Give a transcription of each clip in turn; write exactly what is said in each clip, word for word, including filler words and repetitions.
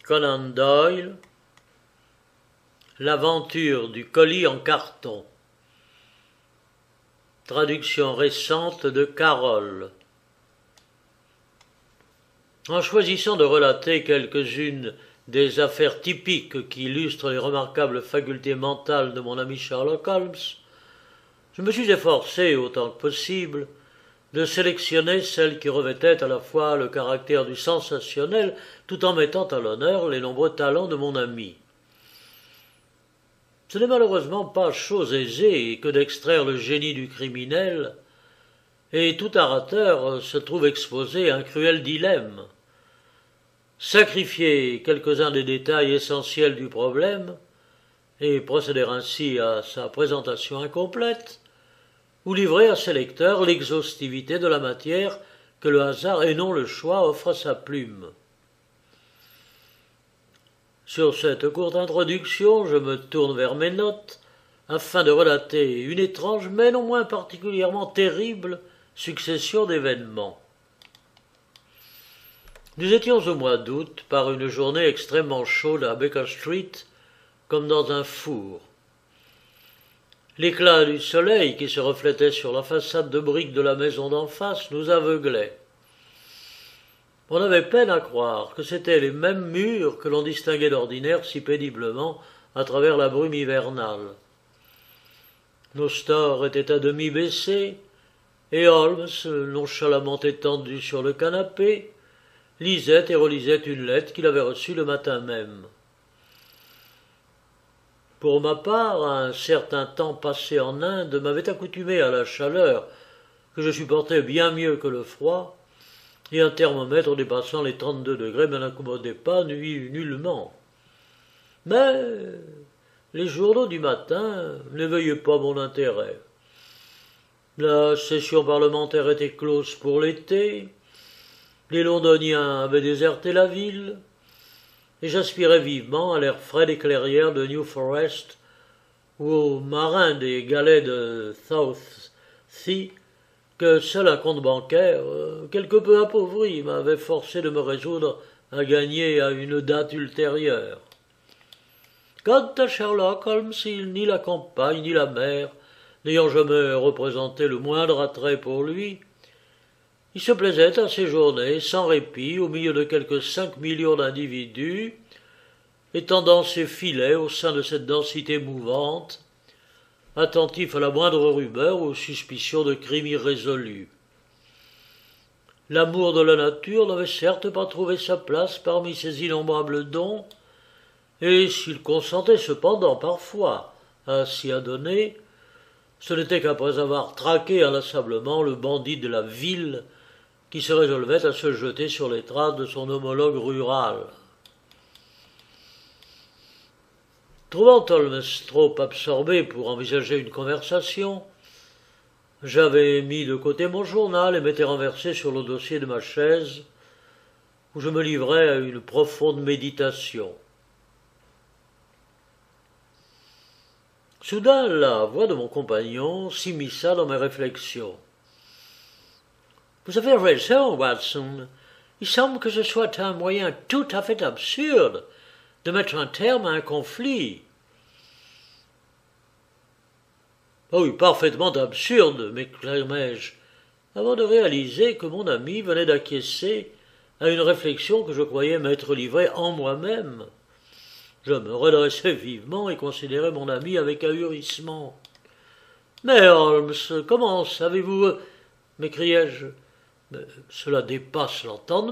Conan Doyle, L'aventure du colis en carton. Traduction récente de Carole. En choisissant de relater quelques-unes des affaires typiques qui illustrent les remarquables facultés mentales de mon ami Sherlock Holmes, je me suis efforcé, autant que possible, de sélectionner celles qui revêtaient à la fois le caractère du sensationnel tout en mettant à l'honneur les nombreux talents de mon ami. Ce n'est malheureusement pas chose aisée que d'extraire le génie du criminel, et tout orateur se trouve exposé à un cruel dilemme. Sacrifier quelques-uns des détails essentiels du problème, et procéder ainsi à sa présentation incomplète, ou livrer à ses lecteurs l'exhaustivité de la matière que le hasard et non le choix offre à sa plume. Sur cette courte introduction, je me tourne vers mes notes, afin de relater une étrange, mais non moins particulièrement terrible, succession d'événements. Nous étions au mois d'août, par une journée extrêmement chaude à Baker Street, comme dans un four. L'éclat du soleil qui se reflétait sur la façade de briques de la maison d'en face nous aveuglait. On avait peine à croire que c'étaient les mêmes murs que l'on distinguait d'ordinaire si péniblement à travers la brume hivernale. Nos stores étaient à demi baissés, et Holmes, nonchalamment étendu sur le canapé, lisait et relisait une lettre qu'il avait reçue le matin même. Pour ma part, un certain temps passé en Inde m'avait accoutumé à la chaleur, que je supportais bien mieux que le froid, et un thermomètre dépassant les trente-deux degrés ne m'incommodait pas nullement. Mais les journaux du matin n'éveillaient pas mon intérêt. La session parlementaire était close pour l'été, les Londoniens avaient déserté la ville, et j'aspirais vivement à l'air frais des clairières de New Forest ou aux marins des galets de South Sea, que seul un compte bancaire, quelque peu appauvri, m'avait forcé de me résoudre à gagner à une date ultérieure. Quant à Sherlock Holmes, il ni la campagne ni la mer, n'ayant jamais représenté le moindre attrait pour lui, il se plaisait à séjourner sans répit au milieu de quelques cinq millions d'individus, étendant ses filets au sein de cette densité mouvante, attentif à la moindre rumeur ou suspicion de crime irrésolu. L'amour de la nature n'avait certes pas trouvé sa place parmi ses innombrables dons, et s'il consentait cependant parfois à s'y adonner, ce n'était qu'après avoir traqué inlassablement le bandit de la ville qui se résolvait à se jeter sur les traces de son homologue rural. Trouvant Holmes trop absorbé pour envisager une conversation, j'avais mis de côté mon journal et m'étais renversé sur le dossier de ma chaise, où je me livrais à une profonde méditation. Soudain, la voix de mon compagnon s'immisça dans mes réflexions. « Vous avez raison, Watson. Il semble que ce soit un moyen tout à fait absurde de mettre un terme à un conflit. »« Oh oui, parfaitement absurde, m'écriai-je, avant de réaliser que mon ami venait d'acquiescer à une réflexion que je croyais m'être livrée en moi-même. Je me redressai vivement et considérai mon ami avec ahurissement. « Mais Holmes, comment savez-vous... » m'écriai-je. « Mais cela dépasse l'entendement. »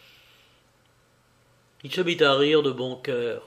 Il se mit à rire de bon cœur.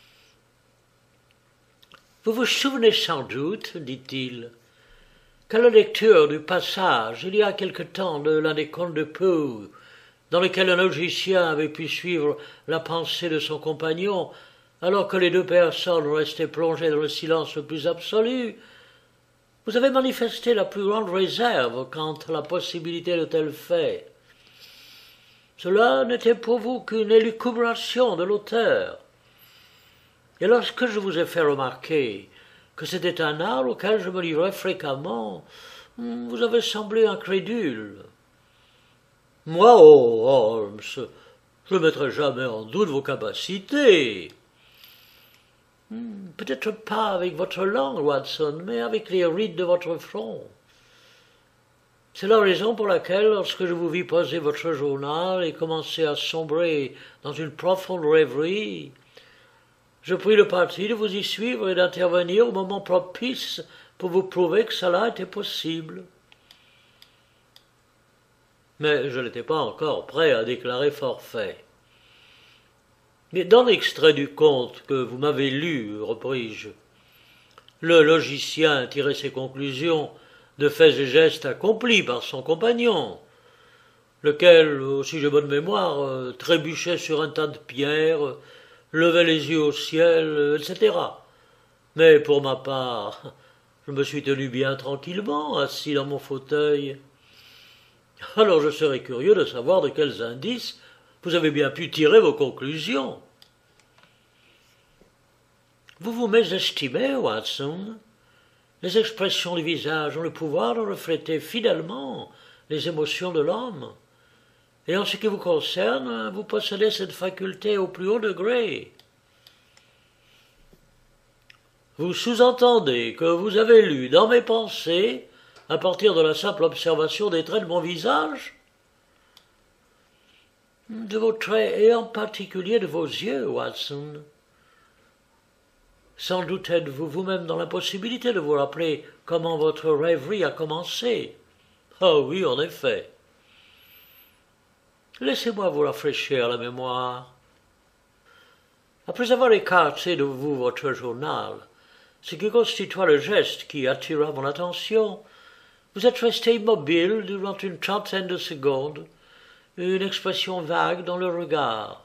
« Vous vous souvenez sans doute, dit-il, qu'à la lecture du passage, il y a quelque temps, de l'un des contes de Poe, dans lequel un logicien avait pu suivre la pensée de son compagnon, alors que les deux personnes restaient plongées dans le silence le plus absolu, vous avez manifesté la plus grande réserve quant à la possibilité de tels faits. Cela n'était pour vous qu'une élucubration de l'auteur. Et lorsque je vous ai fait remarquer que c'était un art auquel je me livrais fréquemment, vous avez semblé incrédule. Moi, oh, Holmes, Je ne mettrai jamais en doute vos capacités. Hmm, peut-être pas avec votre langue, Watson, mais avec les rides de votre front. C'est la raison pour laquelle, lorsque je vous vis poser votre journal et commencer à sombrer dans une profonde rêverie, je pris le parti de vous y suivre et d'intervenir au moment propice pour vous prouver que cela était possible. Mais je n'étais pas encore prêt à déclarer forfait. Mais dans l'extrait du conte que vous m'avez lu, repris-je, le logicien tirait ses conclusions de faits et gestes accomplis par son compagnon, lequel, si j'ai bonne mémoire, trébuchait sur un tas de pierres, levait les yeux au ciel, et cetera. Mais pour ma part, je me suis tenu bien tranquillement, assis dans mon fauteuil. Alors je serais curieux de savoir de quels indices vous avez bien pu tirer vos conclusions. Vous vous mésestimez, Watson. Les expressions du visage ont le pouvoir de refléter fidèlement les émotions de l'homme. Et en ce qui vous concerne, vous possédez cette faculté au plus haut degré. Vous sous-entendez que vous avez lu dans mes pensées, à partir de la simple observation des traits de mon visage? De vos traits et en particulier de vos yeux, Watson. Sans doute êtes-vous vous-même dans l'impossibilité de vous rappeler comment votre rêverie a commencé. Ah oui, en effet. Laissez-moi vous rafraîchir la mémoire. Après avoir écarté de vous votre journal, ce qui constitua le geste qui attira mon attention, vous êtes resté immobile durant une trentaine de secondes, une expression vague dans le regard.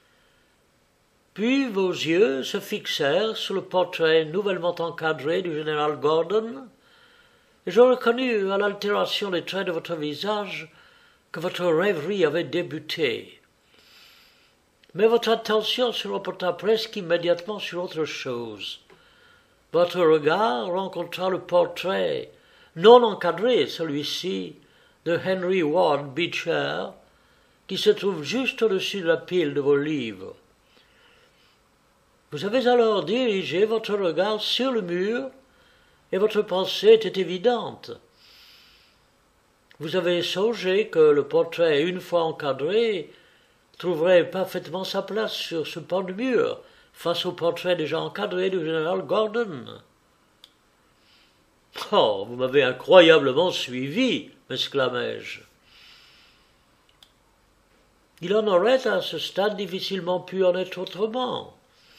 Puis vos yeux se fixèrent sur le portrait nouvellement encadré du général Gordon, et je reconnus à l'altération des traits de votre visage que votre rêverie avait débuté. Mais votre attention se reporta presque immédiatement sur autre chose. Votre regard rencontra le portrait, non encadré celui-ci, de Henry Ward Beecher, qui se trouve juste au-dessus de la pile de vos livres. Vous avez alors dirigé votre regard sur le mur, et votre pensée était évidente. Vous avez songé que le portrait, une fois encadré, trouverait parfaitement sa place sur ce pan de mur, face au portrait déjà encadré du général Gordon. « Oh, vous m'avez incroyablement suivi !» m'exclamai-je. Il en aurait à ce stade difficilement pu en être autrement.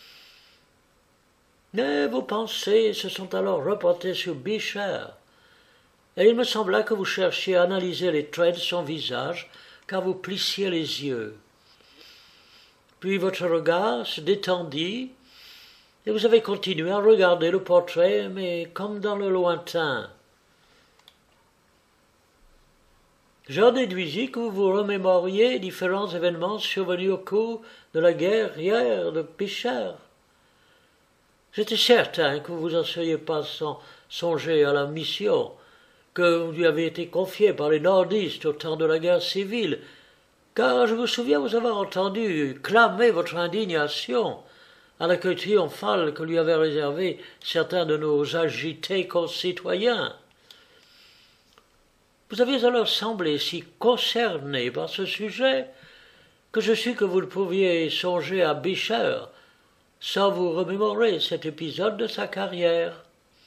Mais vos pensées se sont alors reportées sur Beecher, et il me sembla que vous cherchiez à analyser les traits de son visage, car vous plissiez les yeux. Puis votre regard se détendit, et vous avez continué à regarder le portrait, mais comme dans le lointain. J'en déduisis que vous vous remémoriez différents événements survenus au cours de la guerre de Beecher. J'étais certain que vous n'en seriez pas sans songer à la mission que vous lui avez été confiée par les nordistes au temps de la guerre civile, car je me souviens vous avoir entendu clamer votre indignation à l'accueil triomphal que lui avaient réservé certains de nos agités concitoyens. Vous aviez alors semblé si concerné par ce sujet que je sus que vous ne pouviez songer à Beecher sans vous remémorer cet épisode de sa carrière.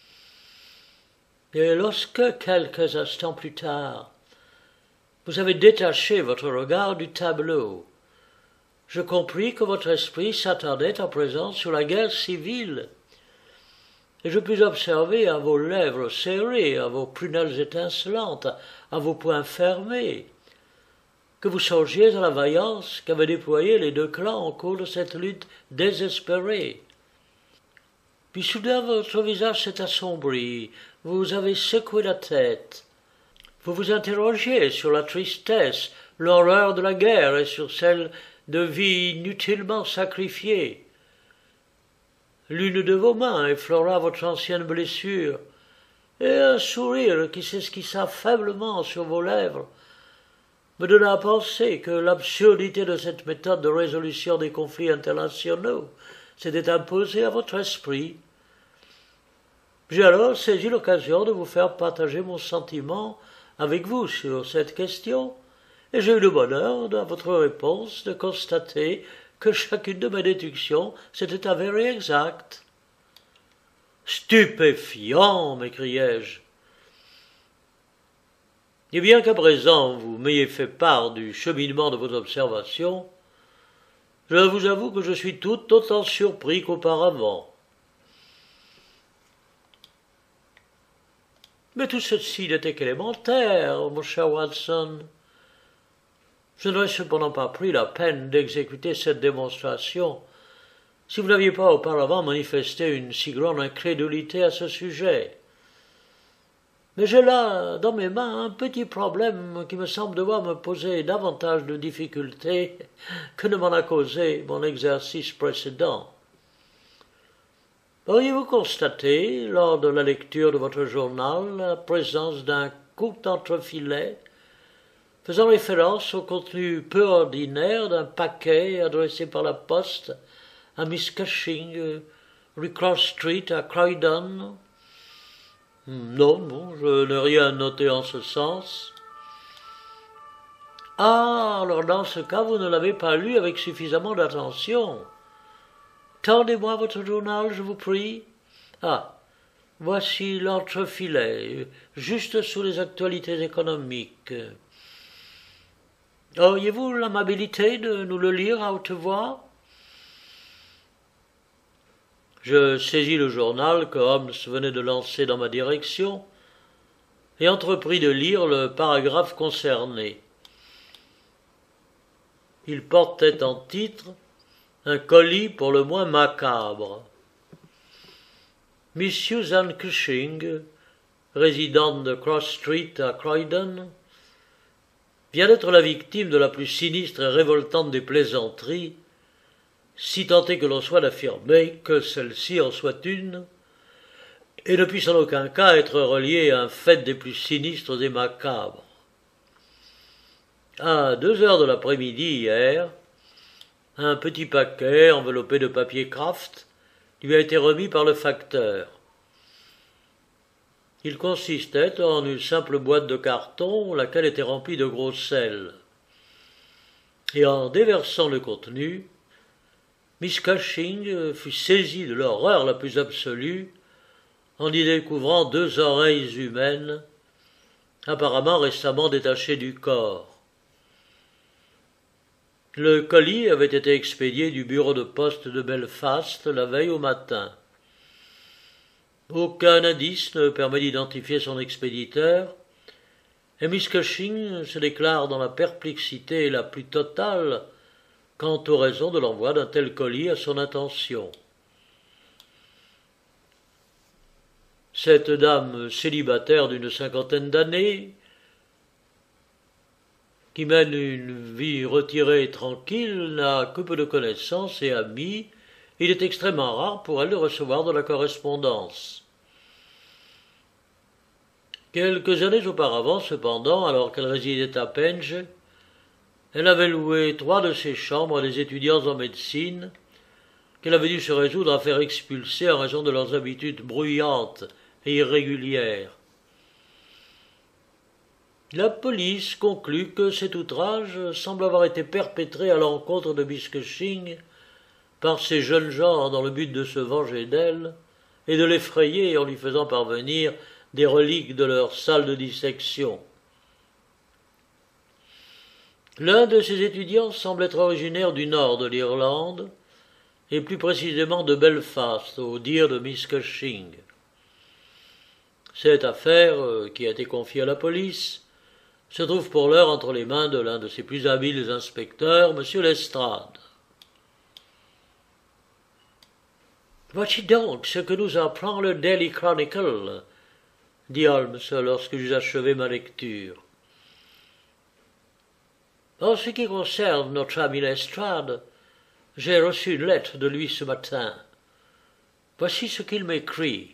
Et lorsque, quelques instants plus tard, vous avez détaché votre regard du tableau, je compris que votre esprit s'attardait à présent sur la guerre civile, et je pus observer à vos lèvres serrées, à vos prunelles étincelantes, à vos poings fermés, que vous songiez à la vaillance qu'avaient déployée les deux clans au cours de cette lutte désespérée. Puis soudain votre visage s'est assombri, vous avez secoué la tête. Vous vous interrogiez sur la tristesse, l'horreur de la guerre et sur celle de vies inutilement sacrifiées. L'une de vos mains effleura votre ancienne blessure, et un sourire qui s'esquissa faiblement sur vos lèvres me donna à penser que l'absurdité de cette méthode de résolution des conflits internationaux s'était imposée à votre esprit. J'ai alors saisi l'occasion de vous faire partager mon sentiment avec vous sur cette question, et j'ai eu le bonheur, dans votre réponse, de constater que chacune de mes déductions s'était avérée exacte. Stupéfiant, m'écriai-je. Et bien qu'à présent vous m'ayez fait part du cheminement de vos observations, je vous avoue que je suis tout autant surpris qu'auparavant. Mais tout ceci n'était qu'élémentaire, mon cher Watson. Je n'aurais cependant pas pris la peine d'exécuter cette démonstration si vous n'aviez pas auparavant manifesté une si grande incrédulité à ce sujet. Mais j'ai là, dans mes mains, un petit problème qui me semble devoir me poser davantage de difficultés que ne m'en a causé mon exercice précédent. Auriez-vous constaté, lors de la lecture de votre journal, la présence d'un court entrefilet faisant référence au contenu peu ordinaire d'un paquet adressé par la poste à Miss Cushing, rue Cross Street à Croydon? Non, non, je n'ai rien noté en ce sens. Ah, alors dans ce cas, vous ne l'avez pas lu avec suffisamment d'attention. Tendez-moi votre journal, je vous prie. Ah, voici l'entrefilet, juste sous les actualités économiques. Auriez-vous l'amabilité de nous le lire à haute voix? Je saisis le journal que Holmes venait de lancer dans ma direction et entrepris de lire le paragraphe concerné. Il portait en titre un colis pour le moins macabre. Miss Susan Cushing, résidente de Cross Street à Croydon, vient d'être la victime de la plus sinistre et révoltante des plaisanteries, si tant est que l'on soit d'affirmer que celle-ci en soit une, et ne puisse en aucun cas être reliée à un fait des plus sinistres et macabres. À deux heures de l'après-midi hier, un petit paquet enveloppé de papier Kraft lui a été remis par le facteur. Il consistait en une simple boîte de carton, laquelle était remplie de gros sel. Et en déversant le contenu, Miss Cushing fut saisie de l'horreur la plus absolue en y découvrant deux oreilles humaines, apparemment récemment détachées du corps. Le colis avait été expédié du bureau de poste de Belfast la veille au matin. Aucun indice ne permet d'identifier son expéditeur, et Miss Cushing se déclare dans la perplexité la plus totale quant aux raisons de l'envoi d'un tel colis à son intention. Cette dame célibataire d'une cinquantaine d'années, qui mène une vie retirée et tranquille, n'a que peu de connaissances et amis. Il est extrêmement rare pour elle de recevoir de la correspondance. Quelques années auparavant, cependant, alors qu'elle résidait à Penge, elle avait loué trois de ses chambres à des étudiants en médecine, qu'elle avait dû se résoudre à faire expulser en raison de leurs habitudes bruyantes et irrégulières. La police conclut que cet outrage semble avoir été perpétré à l'encontre de Miss Cushing par ces jeunes gens dans le but de se venger d'elle et de l'effrayer en lui faisant parvenir des reliques de leur salle de dissection. L'un de ces étudiants semble être originaire du nord de l'Irlande, et plus précisément de Belfast, au dire de Miss Cushing. Cette affaire, qui a été confiée à la police, se trouve pour l'heure entre les mains de l'un de ses plus habiles inspecteurs, M. Lestrade. Voici donc ce que nous apprend le Daily Chronicle, dit Holmes lorsque j'eus achevé ma lecture. En ce qui concerne notre ami Lestrade, j'ai reçu une lettre de lui ce matin. Voici ce qu'il m'écrit.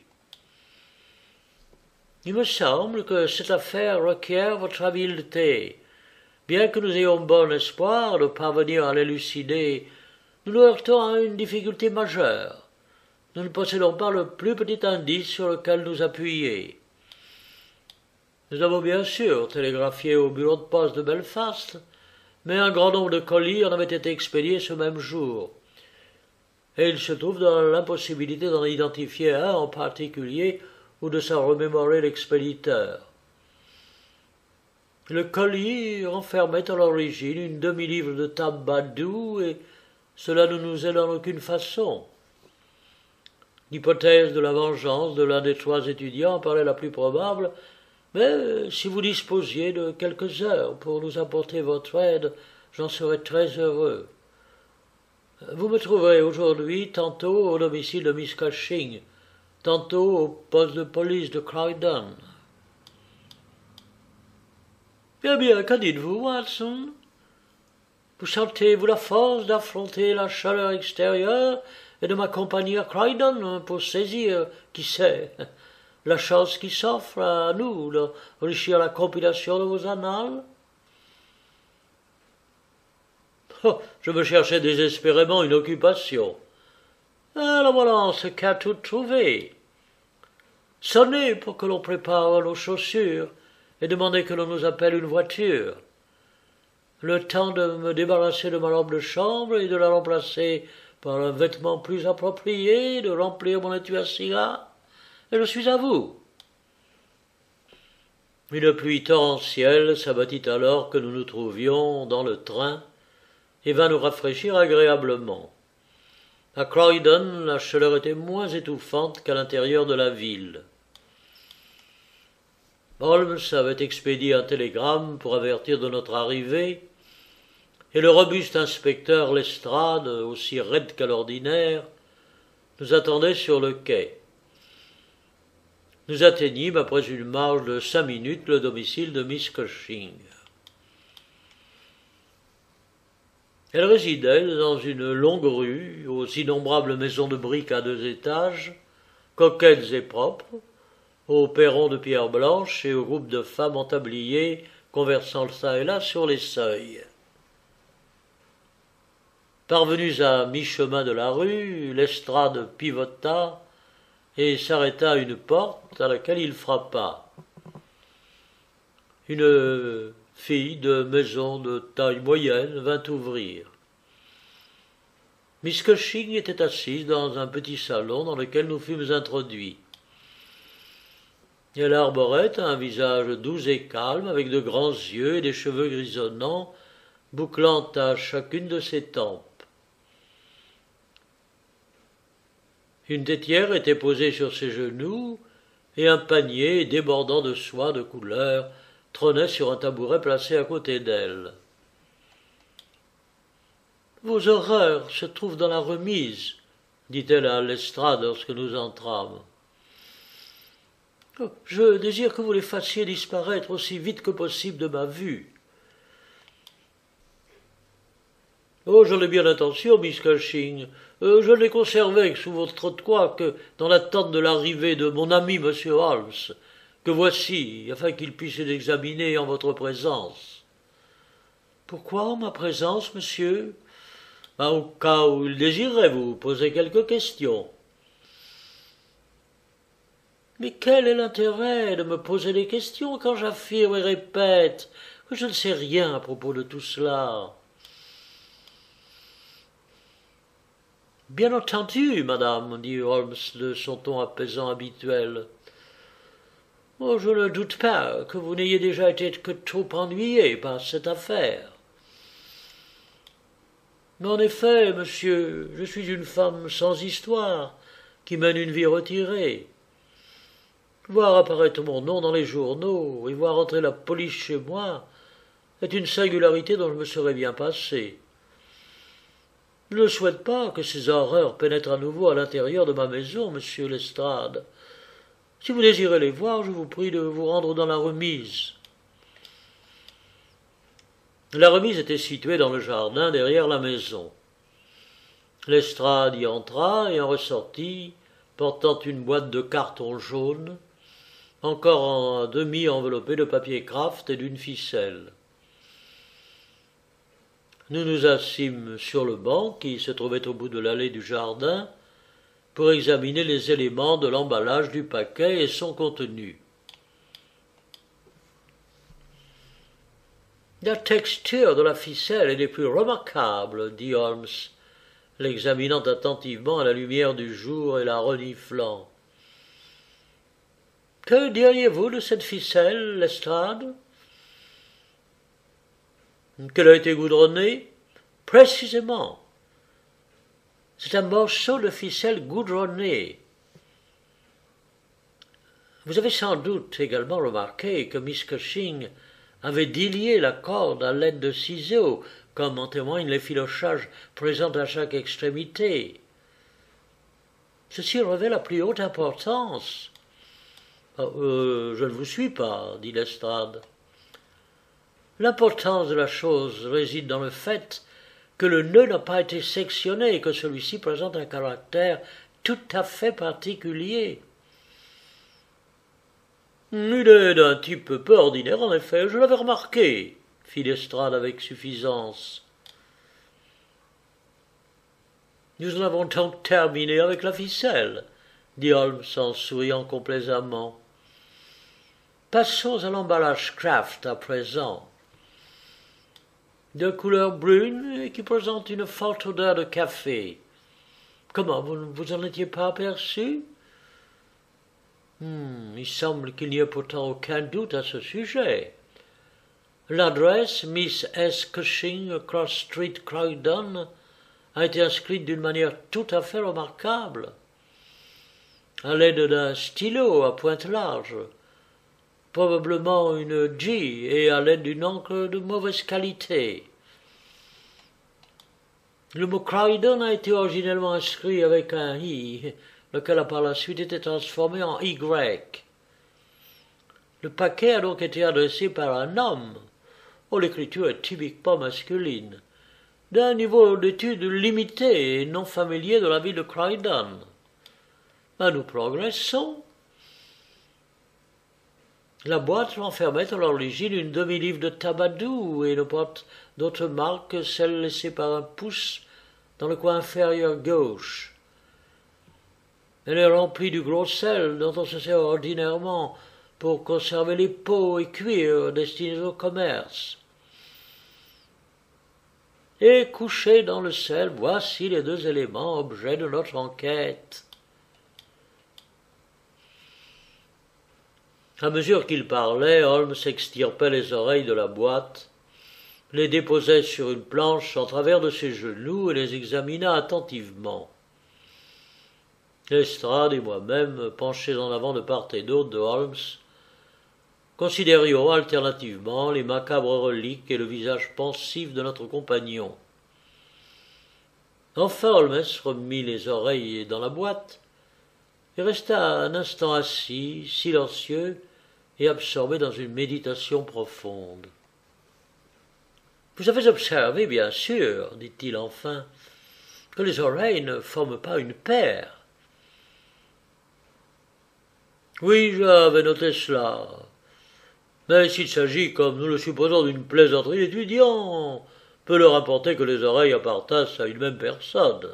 Il me semble que cette affaire requiert votre habileté, Bien que nous ayons bon espoir de parvenir à l'élucider, nous nous heurtons à une difficulté majeure. Nous ne possédons pas le plus petit indice sur lequel nous appuyer. Nous avons bien sûr télégraphié au bureau de poste de Belfast, mais un grand nombre de colis en avaient été expédiés ce même jour. Et il se trouve dans l'impossibilité d'en identifier un en particulier ou de s'en remémorer l'expéditeur. Le colis renfermait à l'origine une demi-livre de tabac doux et cela ne nous aide en aucune façon. L'hypothèse de la vengeance de l'un des trois étudiants paraît la plus probable, mais si vous disposiez de quelques heures pour nous apporter votre aide, j'en serais très heureux. Vous me trouverez aujourd'hui tantôt au domicile de Miss Cushing, tantôt au poste de police de Croydon. Bien bien, qu'en dites-vous, Watson? Vous sentez-vous la force d'affronter la chaleur extérieure et de m'accompagner à Croydon pour saisir, qui sait, la chance qui s'offre à nous d'enrichir la compilation de vos annales? Oh, je me cherchais désespérément une occupation. Ah, la voilà en ce cas tout trouvé. Sonnez pour que l'on prépare nos chaussures et demandez que l'on nous appelle une voiture. Le temps de me débarrasser de ma robe de chambre et de la remplacer par un vêtement plus approprié, de remplir mon étui à cigares, et je suis à vous. Une pluie torrentielle s'abattit alors que nous nous trouvions dans le train et vint nous rafraîchir agréablement. À Croydon, la chaleur était moins étouffante qu'à l'intérieur de la ville. Holmes avait expédié un télégramme pour avertir de notre arrivée, et le robuste inspecteur Lestrade, aussi raide qu'à l'ordinaire, nous attendait sur le quai. Nous atteignîmes, après une marche de cinq minutes, le domicile de Miss Cushing. Elle résidait dans une longue rue, aux innombrables maisons de briques à deux étages, coquettes et propres, aux perrons de pierre blanche et aux groupes de femmes en tablier conversant çà et là sur les seuils. Parvenus à mi-chemin de la rue, Lestrade pivota et s'arrêta à une porte à laquelle il frappa. Une fille de maison de taille moyenne vint ouvrir. Miss Cushing était assise dans un petit salon dans lequel nous fûmes introduits. Elle arborait un visage doux et calme, avec de grands yeux et des cheveux grisonnants, bouclant à chacune de ses tempes. Une tétière était posée sur ses genoux, et un panier débordant de soie de couleur trônait sur un tabouret placé à côté d'elle. « Vos horreurs se trouvent dans la remise, » dit-elle à Lestrade lorsque nous entrâmes. « Je désire que vous les fassiez disparaître aussi vite que possible de ma vue. »« Oh, j'en ai bien l'intention, Miss Cushing. Euh, je ne les conservais sous votre toit que dans l'attente de l'arrivée de mon ami M. Holmes, que voici, afin qu'il puisse les examiner en votre présence. »« Pourquoi en ma présence, monsieur ?»« Ah, au cas où il désirerait vous poser quelques questions. »« Mais quel est l'intérêt de me poser des questions quand j'affirme et répète que je ne sais rien à propos de tout cela ?» « Bien entendu, madame, dit Holmes de son ton apaisant habituel. Oh, je ne doute pas que vous n'ayez déjà été que trop ennuyé par cette affaire. Mais en effet, monsieur, je suis une femme sans histoire, qui mène une vie retirée. Voir apparaître mon nom dans les journaux et voir entrer la police chez moi est une singularité dont je me serais bien passé. Je ne souhaite pas que ces horreurs pénètrent à nouveau à l'intérieur de ma maison, monsieur Lestrade. Si vous désirez les voir, je vous prie de vous rendre dans la remise. » La remise était située dans le jardin derrière la maison. Lestrade y entra et en ressortit, portant une boîte de carton jaune, encore en demi enveloppée de papier kraft et d'une ficelle. Nous nous assîmes sur le banc qui se trouvait au bout de l'allée du jardin pour examiner les éléments de l'emballage du paquet et son contenu. La texture de la ficelle est des plus remarquables, dit Holmes, l'examinant attentivement à la lumière du jour et la reniflant. Que diriez-vous de cette ficelle, Lestrade? Qu'elle a été goudronnée? Précisément. C'est un morceau de ficelle goudronnée. Vous avez sans doute également remarqué que Miss Cushing avait délié la corde à l'aide de ciseaux, comme en témoignent les filochages présents à chaque extrémité. Ceci revêt la plus haute importance. Ah, euh, je ne vous suis pas, dit Lestrade. L'importance de la chose réside dans le fait que le nœud n'a pas été sectionné et que celui-ci présente un caractère tout à fait particulier. Il est d'un type peu ordinaire, en effet, je l'avais remarqué, fit Lestrade avec suffisance. Nous en avons donc terminé avec la ficelle, dit Holmes en souriant complaisamment. Passons à l'emballage Kraft à présent. De couleur brune et qui présente une forte odeur de café. Comment, vous ne vous en étiez pas aperçu? Hmm, il semble qu'il n'y ait pourtant aucun doute à ce sujet. L'adresse Miss S. Cushing, Cross Street, Croydon, a été inscrite d'une manière tout à fait remarquable, à l'aide d'un stylo à pointe large, probablement une G, et à l'aide d'une encre de mauvaise qualité. Le mot Croydon a été originellement inscrit avec un I, lequel a par la suite été transformé en Y. Le paquet a donc été adressé par un homme. Oh, l'écriture est typiquement masculine, d'un niveau d'études limité et non familier de la ville de Croydon. Ben, nous progressons. La boîte renfermait à l'origine une demi-livre de tabac doux et ne porte d'autre marque que celle laissée par un pouce dans le coin inférieur gauche. Elle est remplie du gros sel dont on se sert ordinairement pour conserver les peaux et cuirs destinés au commerce. Et couchés dans le sel, voici les deux éléments objets de notre enquête. À mesure qu'il parlait, Holmes extirpait les oreilles de la boîte, les déposait sur une planche en travers de ses genoux et les examina attentivement. Lestrade et moi-même, penchés en avant de part et d'autre de Holmes, considérions alternativement les macabres reliques et le visage pensif de notre compagnon. Enfin Holmes remit les oreilles dans la boîte et resta un instant assis, silencieux et absorbé dans une méditation profonde. « Vous avez observé, bien sûr, dit-il enfin, que les oreilles ne forment pas une paire. » Oui, j'avais noté cela. Mais s'il s'agit, comme nous le supposons, d'une plaisanterie d'étudiant, peut leur importer que les oreilles appartiennent à une même personne.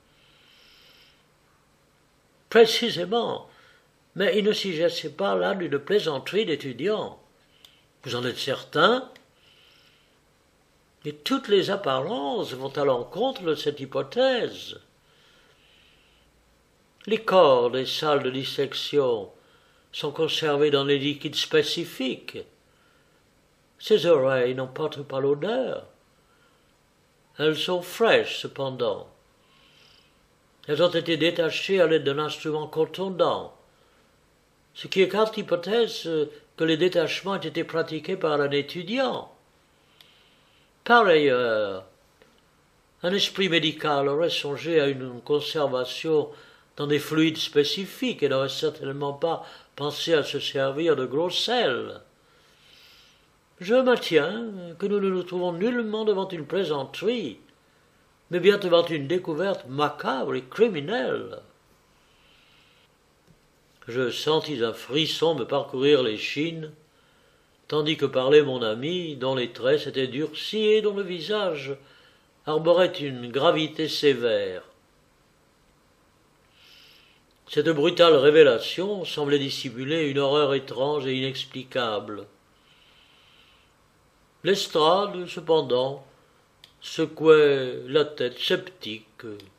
Précisément, mais il ne s'agissait pas là d'une plaisanterie d'étudiant. Vous en êtes certain? Et toutes les apparences vont à l'encontre de cette hypothèse. Les corps des salles de dissection sont conservés dans des liquides spécifiques. Ces oreilles n'emportent pas l'odeur. Elles sont fraîches, cependant. Elles ont été détachées à l'aide d'un instrument contondant, ce qui écarte l'hypothèse que les détachements aient été pratiqués par un étudiant. Par ailleurs, un esprit médical aurait songé à une conservation dans des fluides spécifiques et n'aurait certainement pas pensé à se servir de gros sel. Je maintiens que nous ne nous trouvons nullement devant une plaisanterie, mais bien devant une découverte macabre et criminelle. Je sentis un frisson me parcourir l'échine, tandis que parlait mon ami, dont les traits s'étaient durcis et dont le visage arborait une gravité sévère. Cette brutale révélation semblait dissimuler une horreur étrange et inexplicable. Lestrade, cependant, secouait la tête sceptique.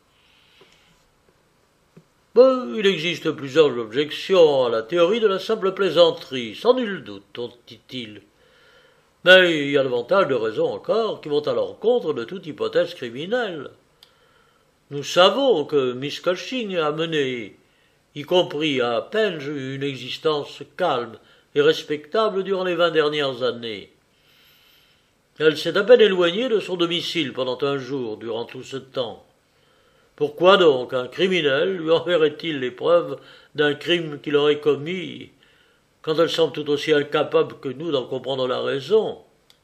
Ben, il existe plusieurs objections à la théorie de la simple plaisanterie, sans nul doute, dit-il. Mais il y a davantage de raisons encore qui vont à l'encontre de toute hypothèse criminelle. Nous savons que Miss Cushing a mené, y compris à Penge, une existence calme et respectable durant les vingt dernières années. Elle s'est à peine éloignée de son domicile pendant un jour durant tout ce temps. Pourquoi donc un criminel lui enverrait-il les preuves d'un crime qu'il aurait commis, quand elle semble tout aussi incapable que nous d'en comprendre la raison?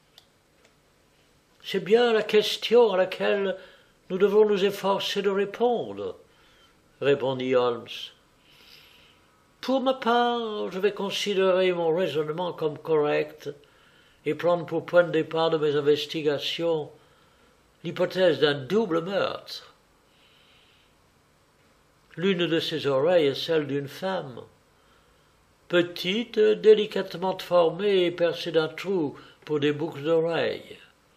C'est bien la question à laquelle nous devons nous efforcer de répondre, répondit Holmes. Pour ma part, je vais considérer mon raisonnement comme correct et prendre pour point de départ de mes investigations l'hypothèse d'un double meurtre. L'une de ses oreilles est celle d'une femme, petite, délicatement formée et percée d'un trou pour des boucles d'oreilles.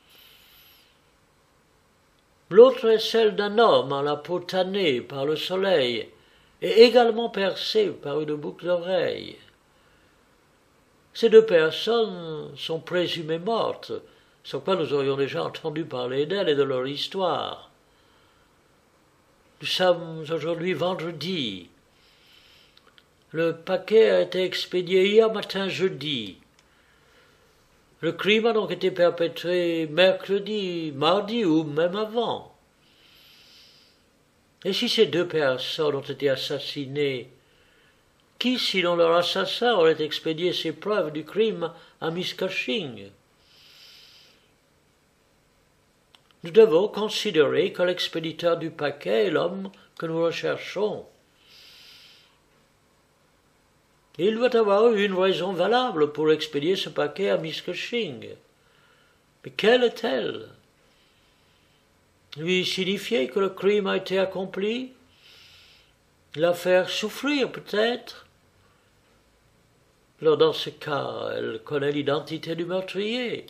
L'autre est celle d'un homme à la peau tannée par le soleil et également percée par une boucle d'oreille. Ces deux personnes sont présumées mortes, sans quoi nous aurions déjà entendu parler d'elles et de leur histoire. Nous sommes aujourd'hui vendredi. Le paquet a été expédié hier matin jeudi. Le crime a donc été perpétré mercredi, mardi ou même avant. Et si ces deux personnes ont été assassinées, qui, sinon leur assassin, aurait expédié ces preuves du crime à Miss Cushing? Nous devons considérer que l'expéditeur du paquet est l'homme que nous recherchons. Il doit avoir eu une raison valable pour expédier ce paquet à Miss Cushing. Mais quelle est-elle? Lui signifier que le crime a été accompli? La faire souffrir, peut-être? Alors, dans ce cas, elle connaît l'identité du meurtrier.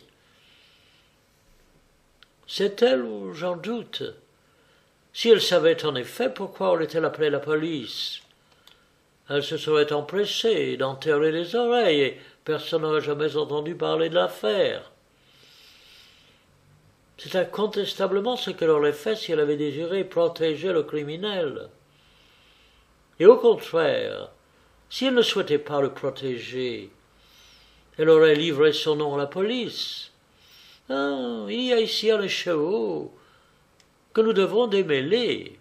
C'est elle ou j'en doute. Si elle savait en effet, pourquoi aurait-elle appelé la police? Elle se serait empressée d'enterrer les oreilles et personne n'aurait jamais entendu parler de l'affaire. C'est incontestablement ce qu'elle aurait fait si elle avait désiré protéger le criminel. Et au contraire, si elle ne souhaitait pas le protéger, elle aurait livré son nom à la police. Ah, il y a ici un écheveau que nous devons démêler.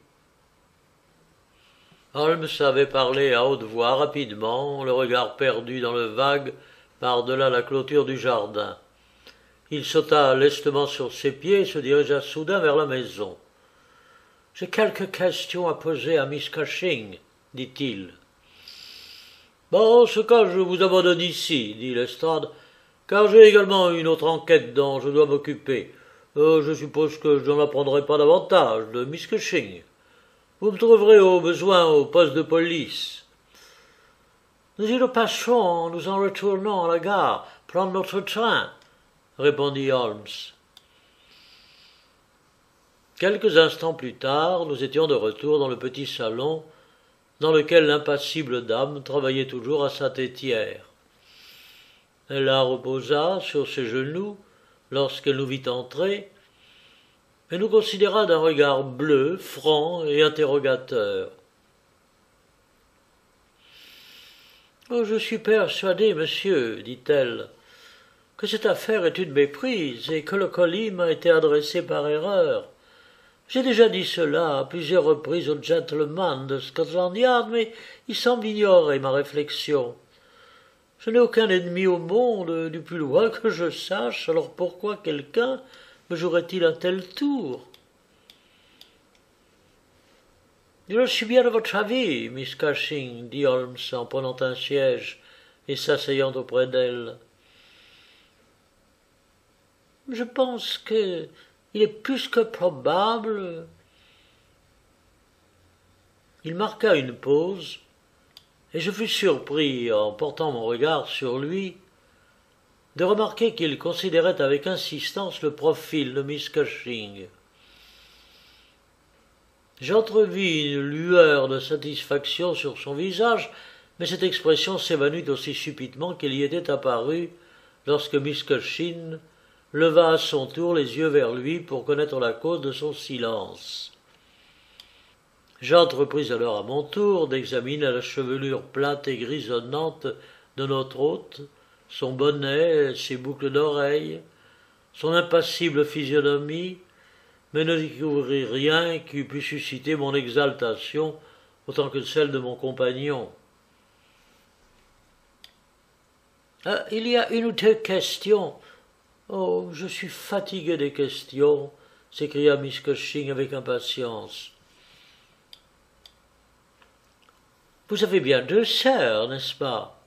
Holmes avait parlé à haute voix, rapidement, le regard perdu dans le vague par-delà la clôture du jardin. Il sauta lestement sur ses pieds et se dirigea soudain vers la maison. « J'ai quelques questions à poser à Miss Cushing, dit-il. « Bon, en ce cas, je vous abandonne ici, dit Lestrade, car j'ai également une autre enquête dont je dois m'occuper. Euh, je suppose que je n'en apprendrai pas davantage de Miss Cushing. Vous me trouverez au besoin au poste de police. »« Nous y passerons en nous en retournant à la gare, prendre notre train, » répondit Holmes. Quelques instants plus tard, nous étions de retour dans le petit salon dans lequel l'impassible dame travaillait toujours à sa tétière. Elle la reposa sur ses genoux lorsqu'elle nous vit entrer, et nous considéra d'un regard bleu, franc et interrogateur. « Oh, je suis persuadée, monsieur, dit-elle, que cette affaire est une méprise et que le colis m'a été adressé par erreur. J'ai déjà dit cela à plusieurs reprises au gentleman de Scotland Yard, mais il semble ignorer ma réflexion. Je n'ai aucun ennemi au monde, du plus loin que je sache, alors pourquoi quelqu'un me jouerait-il un tel tour? » « Je suis bien de votre avis, Miss Cushing, dit Holmes en prenant un siège et s'asseyant auprès d'elle. Je pense que il est plus que probable. Il marqua une pause, et je fus surpris, en portant mon regard sur lui, de remarquer qu'il considérait avec insistance le profil de Miss Cushing. J'entrevis une lueur de satisfaction sur son visage, mais cette expression s'évanouit aussi subitement qu'elle y était apparue lorsque Miss Cushing leva à son tour les yeux vers lui pour connaître la cause de son silence. J'entrepris alors à mon tour d'examiner la chevelure plate et grisonnante de notre hôte, son bonnet, ses boucles d'oreilles, son impassible physionomie, mais ne découvris rien qui eût pu susciter mon exaltation autant que celle de mon compagnon. Ah, il y a une ou deux questions. Oh, je suis fatigué des questions, s'écria Miss Cushing avec impatience. Vous avez bien deux sœurs, n'est-ce pas?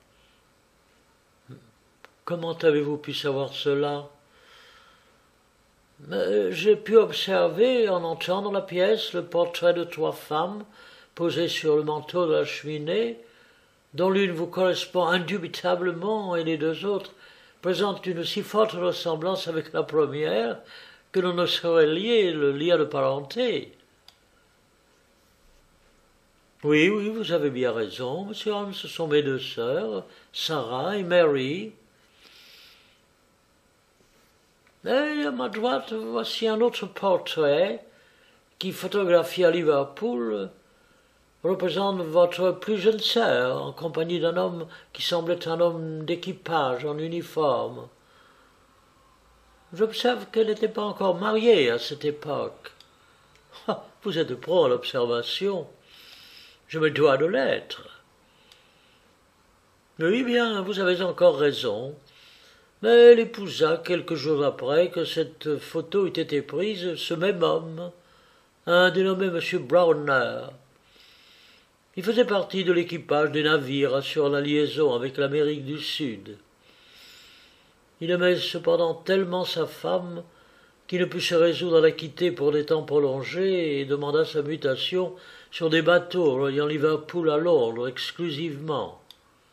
Comment avez-vous pu savoir cela? J'ai pu observer, en entrant dans la pièce, le portrait de trois femmes posées sur le manteau de la cheminée, dont l'une vous correspond indubitablement et les deux autres présentent une si forte ressemblance avec la première que l'on ne saurait lier le lien de parenté. Oui, oui, vous avez bien raison, monsieur Holmes, ce sont mes deux sœurs, Sarah et Mary. Et à ma droite, voici un autre portrait qui, photographié à Liverpool, représente votre plus jeune sœur en compagnie d'un homme qui semblait un homme d'équipage en uniforme. J'observe qu'elle n'était pas encore mariée à cette époque. Ah, vous êtes pro à l'observation. Je me dois de l'être. Oui, bien, vous avez encore raison. Mais elle épousa quelques jours après que cette photo eût été prise ce même homme, un dénommé M. Browner. Il faisait partie de l'équipage des navires assurant la liaison avec l'Amérique du Sud. Il aimait cependant tellement sa femme qu'il ne put se résoudre à la quitter pour des temps prolongés et demanda sa mutation sur des bateaux reliant Liverpool à Londres exclusivement.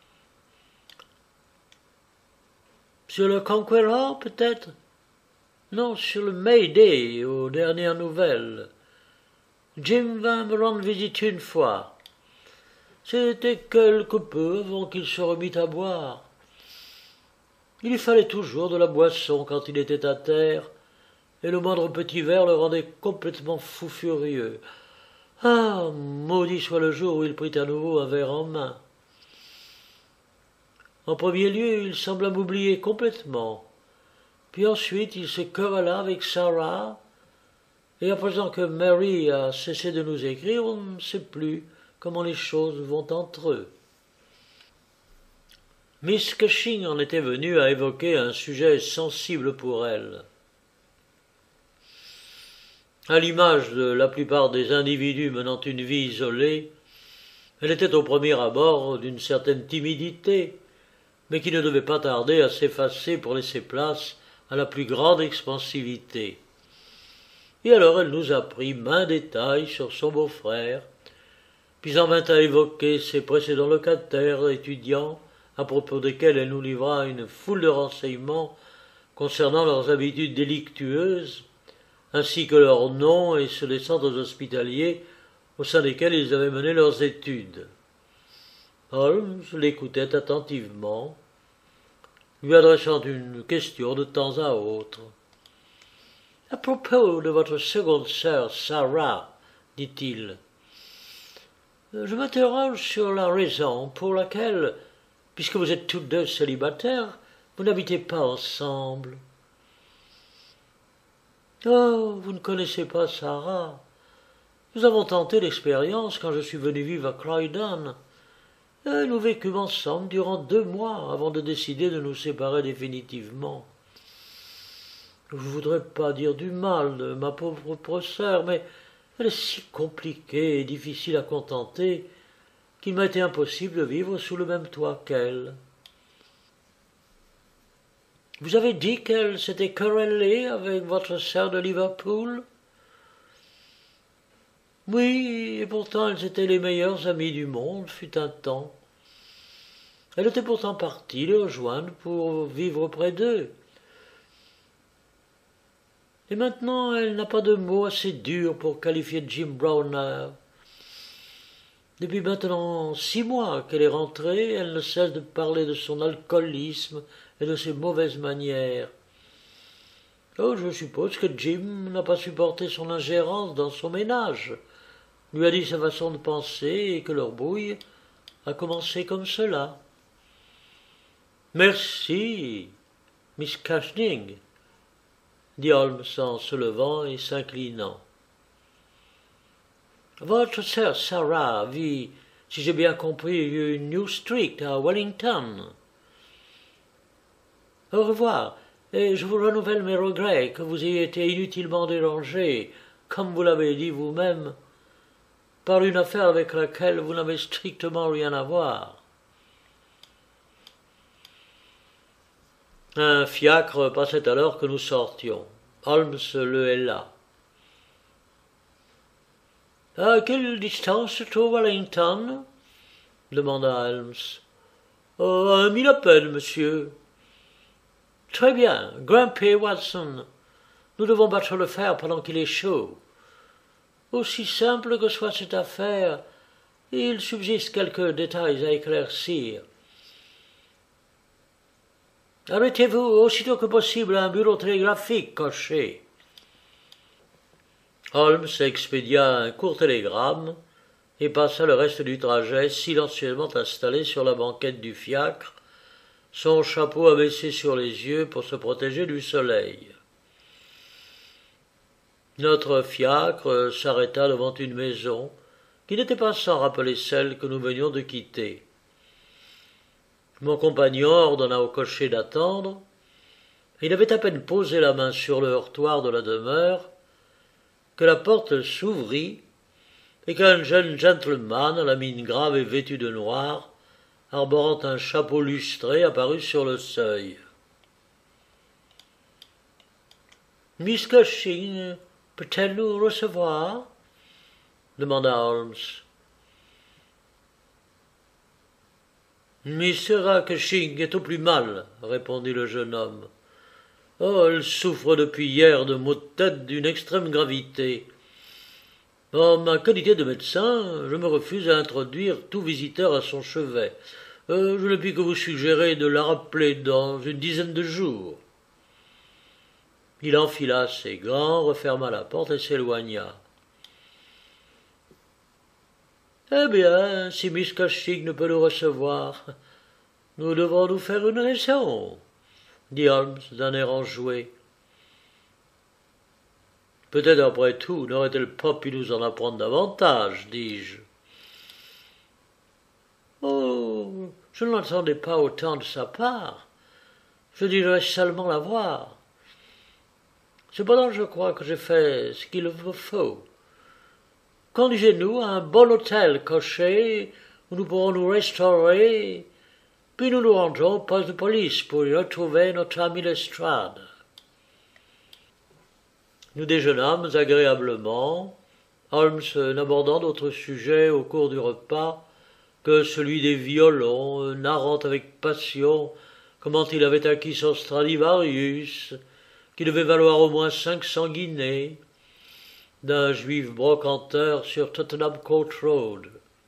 Sur le Conqueror, peut-être? Non, sur le Mayday, aux dernières nouvelles. Jim vint me rendre visite une fois. C'était quelque peu avant qu'il se remît à boire. Il lui fallait toujours de la boisson quand il était à terre, et le moindre petit verre le rendait complètement fou furieux. Ah, maudit soit le jour où il prit à nouveau un verre en main. En premier lieu, il sembla m'oublier complètement. Puis ensuite, il se querella avec Sarah, et à présent que Mary a cessé de nous écrire, on ne sait plus comment les choses vont entre eux. Miss Cushing en était venue à évoquer un sujet sensible pour elle. À l'image de la plupart des individus menant une vie isolée, elle était au premier abord d'une certaine timidité, mais qui ne devait pas tarder à s'effacer pour laisser place à la plus grande expansivité. Et alors elle nous apprit maints détails sur son beau-frère, puis en vint à évoquer ses précédents locataires étudiants, à propos desquels elle nous livra une foule de renseignements concernant leurs habitudes délictueuses, ainsi que leurs noms et ceux des centres hospitaliers au sein desquels ils avaient mené leurs études. Holmes l'écoutait attentivement, lui adressant une question de temps à autre. « À propos de votre seconde sœur, Sarah, dit-il, je m'interroge sur la raison pour laquelle, puisque vous êtes toutes deux célibataires, vous n'habitez pas ensemble. » « Oh, vous ne connaissez pas Sarah. Nous avons tenté l'expérience quand je suis venu vivre à Croydon. Et nous vécûmes ensemble durant deux mois avant de décider de nous séparer définitivement. Je ne voudrais pas dire du mal de ma pauvre sœur, mais elle est si compliquée et difficile à contenter qu'il m'a été impossible de vivre sous le même toit qu'elle. Vous avez dit qu'elle s'était querellée avec votre sœur de Liverpool? Oui, et pourtant elles étaient les meilleures amies du monde, fut un temps. Elle était pourtant partie les rejoindre pour vivre près d'eux. Et maintenant, elle n'a pas de mots assez durs pour qualifier Jim Browner. Depuis maintenant six mois qu'elle est rentrée, elle ne cesse de parler de son alcoolisme et de ses mauvaises manières. Oh, je suppose que Jim n'a pas supporté son ingérence dans son ménage, lui a dit sa façon de penser et que leur brouille a commencé comme cela. Merci, Miss Cushing, dit Holmes en se levant et s'inclinant. Votre sœur Sarah vit, si j'ai bien compris, rue New Street à Wellington. Au revoir, et je vous renouvelle mes regrets que vous ayez été inutilement dérangé, comme vous l'avez dit vous-même, par une affaire avec laquelle vous n'avez strictement rien à voir. Un fiacre passait alors que nous sortions. Holmes le héla. « À quelle distance se trouve Wellington ?» demanda Holmes. « À un mille à peine, monsieur. »« Très bien. Grimpez, Watson. Nous devons battre le fer pendant qu'il est chaud. Aussi simple que soit cette affaire, il subsiste quelques détails à éclaircir. Arrêtez-vous aussitôt que possible à un bureau télégraphique coché. » Holmes expédia un court télégramme et passa le reste du trajet silencieusement installé sur la banquette du fiacre, son chapeau abaissé sur les yeux pour se protéger du soleil. Notre fiacre s'arrêta devant une maison qui n'était pas sans rappeler celle que nous venions de quitter. Mon compagnon ordonna au cocher d'attendre. Il avait à peine posé la main sur le heurtoir de la demeure que la porte s'ouvrit et qu'un jeune gentleman à la mine grave et vêtu de noir, arborant un chapeau lustré, apparut sur le seuil. « Miss Cushing peut-elle nous recevoir ?» demanda Holmes. « Miss Sarah Cushing est au plus mal, » répondit le jeune homme. « Oh, elle souffre depuis hier de maux de tête d'une extrême gravité. En ma qualité de médecin, je me refuse à introduire tout visiteur à son chevet. Euh, je ne puis que vous suggérer de la rappeler dans une dizaine de jours. » Il enfila ses gants, referma la porte et s'éloigna. « Eh bien, si Miss Cushing ne peut nous recevoir, nous devons nous faire une raison, » dit Holmes d'un air enjoué. « Peut-être après tout n'aurait-elle pas pu nous en apprendre davantage, dis-je. »« Oh, je ne l'attendais pas autant de sa part. Je dirais seulement la voir. Cependant, je crois que j'ai fait ce qu'il me faut. Conduisez-nous à un bon hôtel coché où nous pourrons nous restaurer, puis nous nous rendrons au poste de police pour y retrouver notre ami Lestrade. » Nous déjeunâmes agréablement, Holmes n'abordant d'autre sujet au cours du repas que celui des violons, narrant avec passion comment il avait acquis son Stradivarius, qui devait valoir au moins cinq cents guinées, d'un juif brocanteur sur Tottenham Court Road.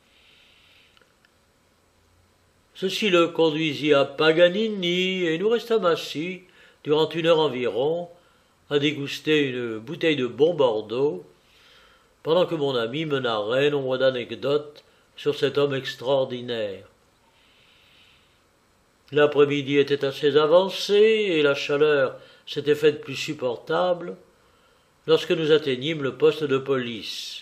Ceci le conduisit à Paganini, et nous restâmes assis, durant une heure environ, à déguster une bouteille de bon Bordeaux, pendant que mon ami me narrait nombre d'anecdotes sur cet homme extraordinaire. L'après-midi était assez avancé, et la chaleur s'était faite plus supportable, lorsque nous atteignîmes le poste de police.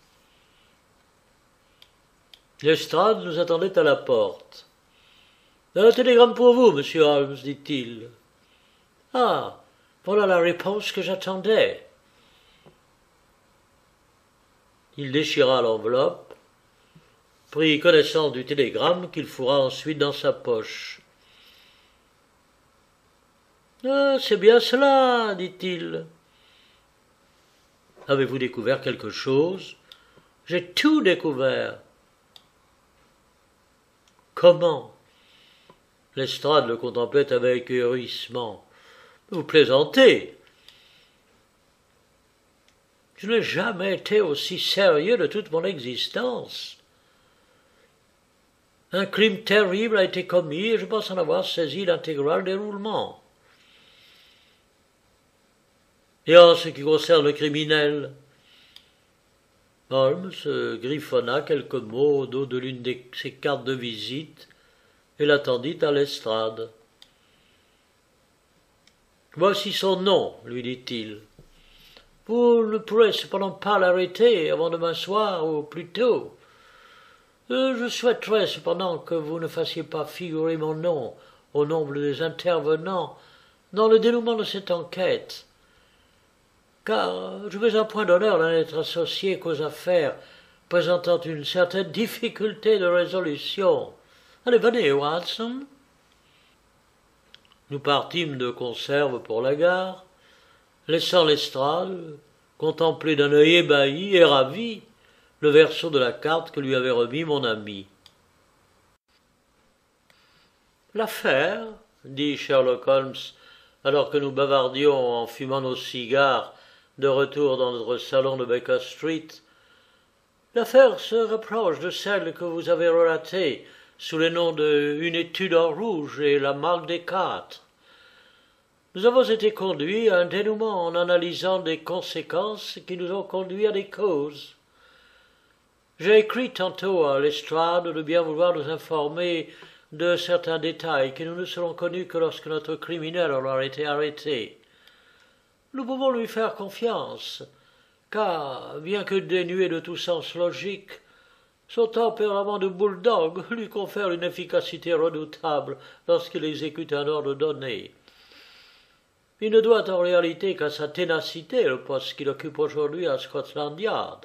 Lestrade nous attendait à la porte. « Un télégramme pour vous, monsieur Holmes, dit-il. »« Ah, voilà la réponse que j'attendais. » Il déchira l'enveloppe, prit connaissance du télégramme qu'il fourra ensuite dans sa poche. « Ah, c'est bien cela, dit-il. Avez-vous découvert quelque chose ? J'ai tout découvert. Comment ? Lestrade le contemplait avec hérissement. Vous plaisantez. Je n'ai jamais été aussi sérieux de toute mon existence. Un crime terrible a été commis et je pense en avoir saisi l'intégral déroulement. Et en ce qui concerne le criminel, Holmes griffonna quelques mots au dos de l'une de ses cartes de visite et l'attendit à Lestrade. « Voici son nom, lui dit-il. Vous ne pourrez cependant pas l'arrêter avant demain soir ou plus tôt. Euh, je souhaiterais cependant que vous ne fassiez pas figurer mon nom au nombre des intervenants dans le dénouement de cette enquête, car je veux un point d'honneur d'en être associé qu'aux affaires présentant une certaine difficulté de résolution. Allez, venez, Watson. » Nous partîmes de conserve pour la gare, laissant Lestrade contempler d'un œil ébahi et ravi le verso de la carte que lui avait remis mon ami. « L'affaire, dit Sherlock Holmes, alors que nous bavardions en fumant nos cigares de retour dans notre salon de Baker Street, l'affaire se rapproche de celle que vous avez relatée sous les noms de Une étude en rouge et La marque des quatre. Nous avons été conduits à un dénouement en analysant des conséquences qui nous ont conduits à des causes. J'ai écrit tantôt à Lestrade de bien vouloir nous informer de certains détails qui nous ne seront connus que lorsque notre criminel aura été arrêté. Nous pouvons lui faire confiance, car, bien que dénué de tout sens logique, son tempérament de bulldog lui confère une efficacité redoutable lorsqu'il exécute un ordre donné. Il ne doit en réalité qu'à sa ténacité le poste qu'il occupe aujourd'hui à Scotland Yard.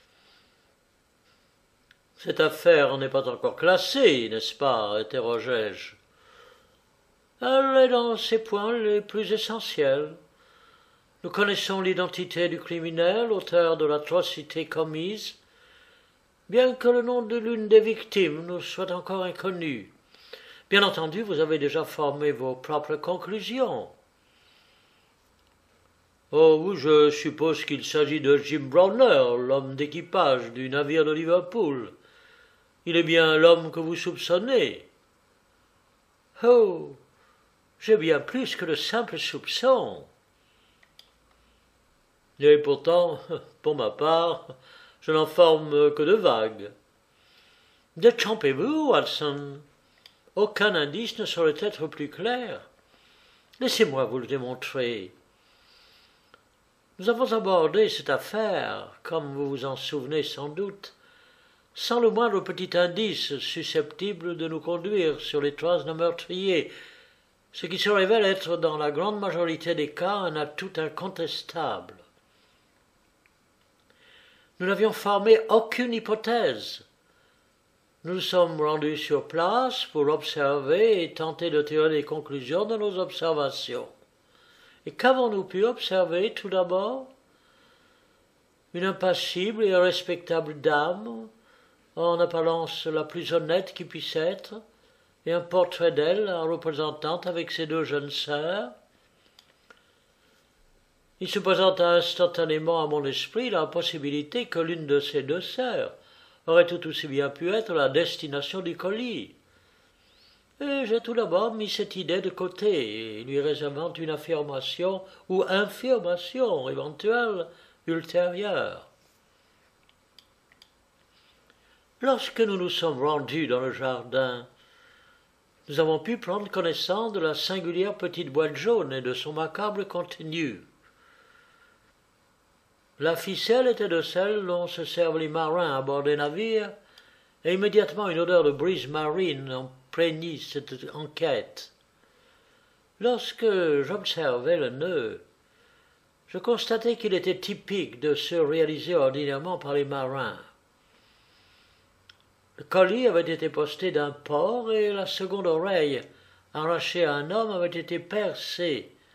Cette affaire n'est pas encore classée, n'est-ce pas ? Interrogeai-je. Elle est dans ses points les plus essentiels. Nous connaissons l'identité du criminel, auteur de l'atrocité commise, bien que le nom de l'une des victimes nous soit encore inconnu. Bien entendu, vous avez déjà formé vos propres conclusions. Oh oui, je suppose qu'il s'agit de Jim Browner, l'homme d'équipage du navire de Liverpool. Il est bien l'homme que vous soupçonnez. Oh, j'ai bien plus que de simples soupçons. Et pourtant, pour ma part, je n'en forme que de vagues. Détrompez-vous, Watson. Aucun indice ne saurait être plus clair. Laissez-moi vous le démontrer. Nous avons abordé cette affaire, comme vous vous en souvenez sans doute, sans le moindre petit indice susceptible de nous conduire sur les traces d'un meurtrier, ce qui se révèle être dans la grande majorité des cas un atout incontestable. Nous n'avions formé aucune hypothèse. Nous nous sommes rendus sur place pour observer et tenter de tirer des conclusions de nos observations. Et qu'avons-nous pu observer tout d'abord ? Une impassible et respectable dame, en apparence la plus honnête qui puisse être, et un portrait d'elle en représentante avec ses deux jeunes sœurs. Il se présenta instantanément à mon esprit la possibilité que l'une de ces deux sœurs aurait tout aussi bien pu être la destination du colis. Et j'ai tout d'abord mis cette idée de côté, lui réservant une affirmation ou infirmation éventuelle ultérieure. Lorsque nous nous sommes rendus dans le jardin, nous avons pu prendre connaissance de la singulière petite boîte jaune et de son macabre contenu. La ficelle était de celle dont se servent les marins à bord des navires, et immédiatement une odeur de brise marine imprégnit cette enquête. Lorsque j'observais le nœud, je constatai qu'il était typique de ceux réalisés ordinairement par les marins. Le colis avait été posté d'un port et la seconde oreille, arrachée à un homme, avait été percée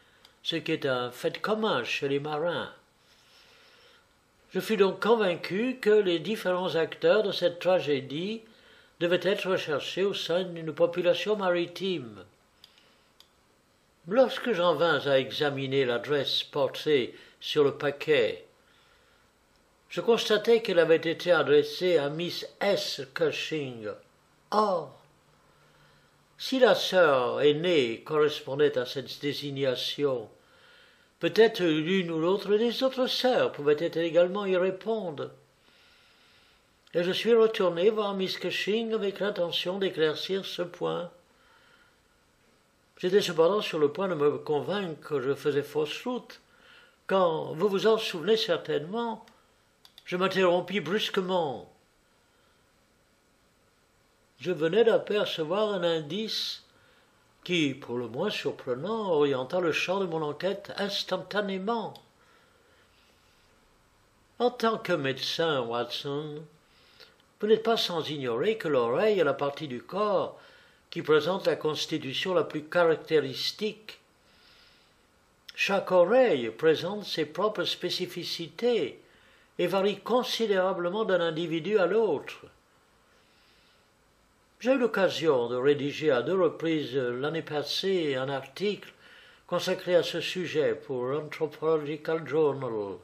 ce qui est un fait commun chez les marins. Je fus donc convaincu que les différents acteurs de cette tragédie devaient être recherchés au sein d'une population maritime. Lorsque j'en vins à examiner l'adresse portée sur le paquet, je constatai qu'elle avait été adressée à Miss S. Cushing. Or, si la sœur aînée correspondait à cette désignation, peut-être l'une ou l'autre des autres sœurs pouvait également y répondre. Et je suis retourné voir Miss Cushing avec l'intention d'éclaircir ce point. J'étais cependant sur le point de me convaincre que je faisais fausse route, quand, vous vous en souvenez certainement, je m'interrompis brusquement. Je venais d'apercevoir un indice qui, pour le moins surprenant, orienta le champ de mon enquête instantanément. En tant que médecin, Watson, vous n'êtes pas sans ignorer que l'oreille est la partie du corps qui présente la constitution la plus caractéristique. Chaque oreille présente ses propres spécificités et varie considérablement d'un individu à l'autre. J'ai eu l'occasion de rédiger à deux reprises l'année passée un article consacré à ce sujet pour Anthropological Journal.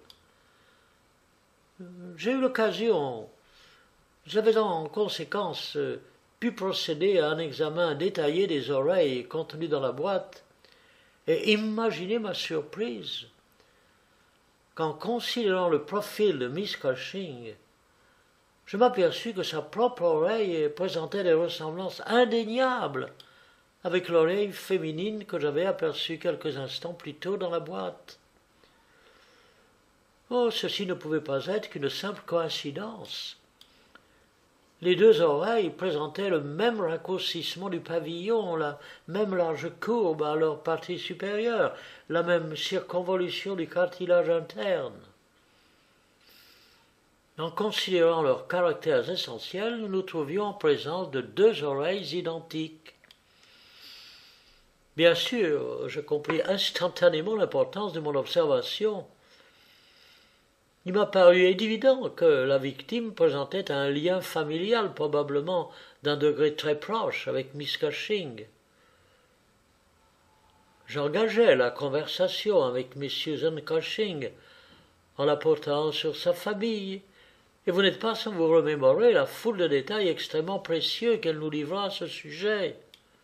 J'ai eu l'occasion, j'avais en conséquence pu procéder à un examen détaillé des oreilles contenues dans la boîte et imaginer ma surprise qu'en considérant le profil de Miss Cushing, je m'aperçus que sa propre oreille présentait des ressemblances indéniables avec l'oreille féminine que j'avais aperçue quelques instants plus tôt dans la boîte. Oh, ceci ne pouvait pas être qu'une simple coïncidence. Les deux oreilles présentaient le même raccourcissement du pavillon, la même large courbe à leur partie supérieure, la même circonvolution du cartilage interne. En considérant leurs caractères essentiels, nous nous trouvions en présence de deux oreilles identiques. Bien sûr, je compris instantanément l'importance de mon observation. Il m'a paru évident que la victime présentait un lien familial, probablement d'un degré très proche, avec Miss Cushing. J'engageai la conversation avec Miss Susan Cushing en la portant sur sa famille, et vous n'êtes pas sans vous remémorer la foule de détails extrêmement précieux qu'elle nous livra à ce sujet.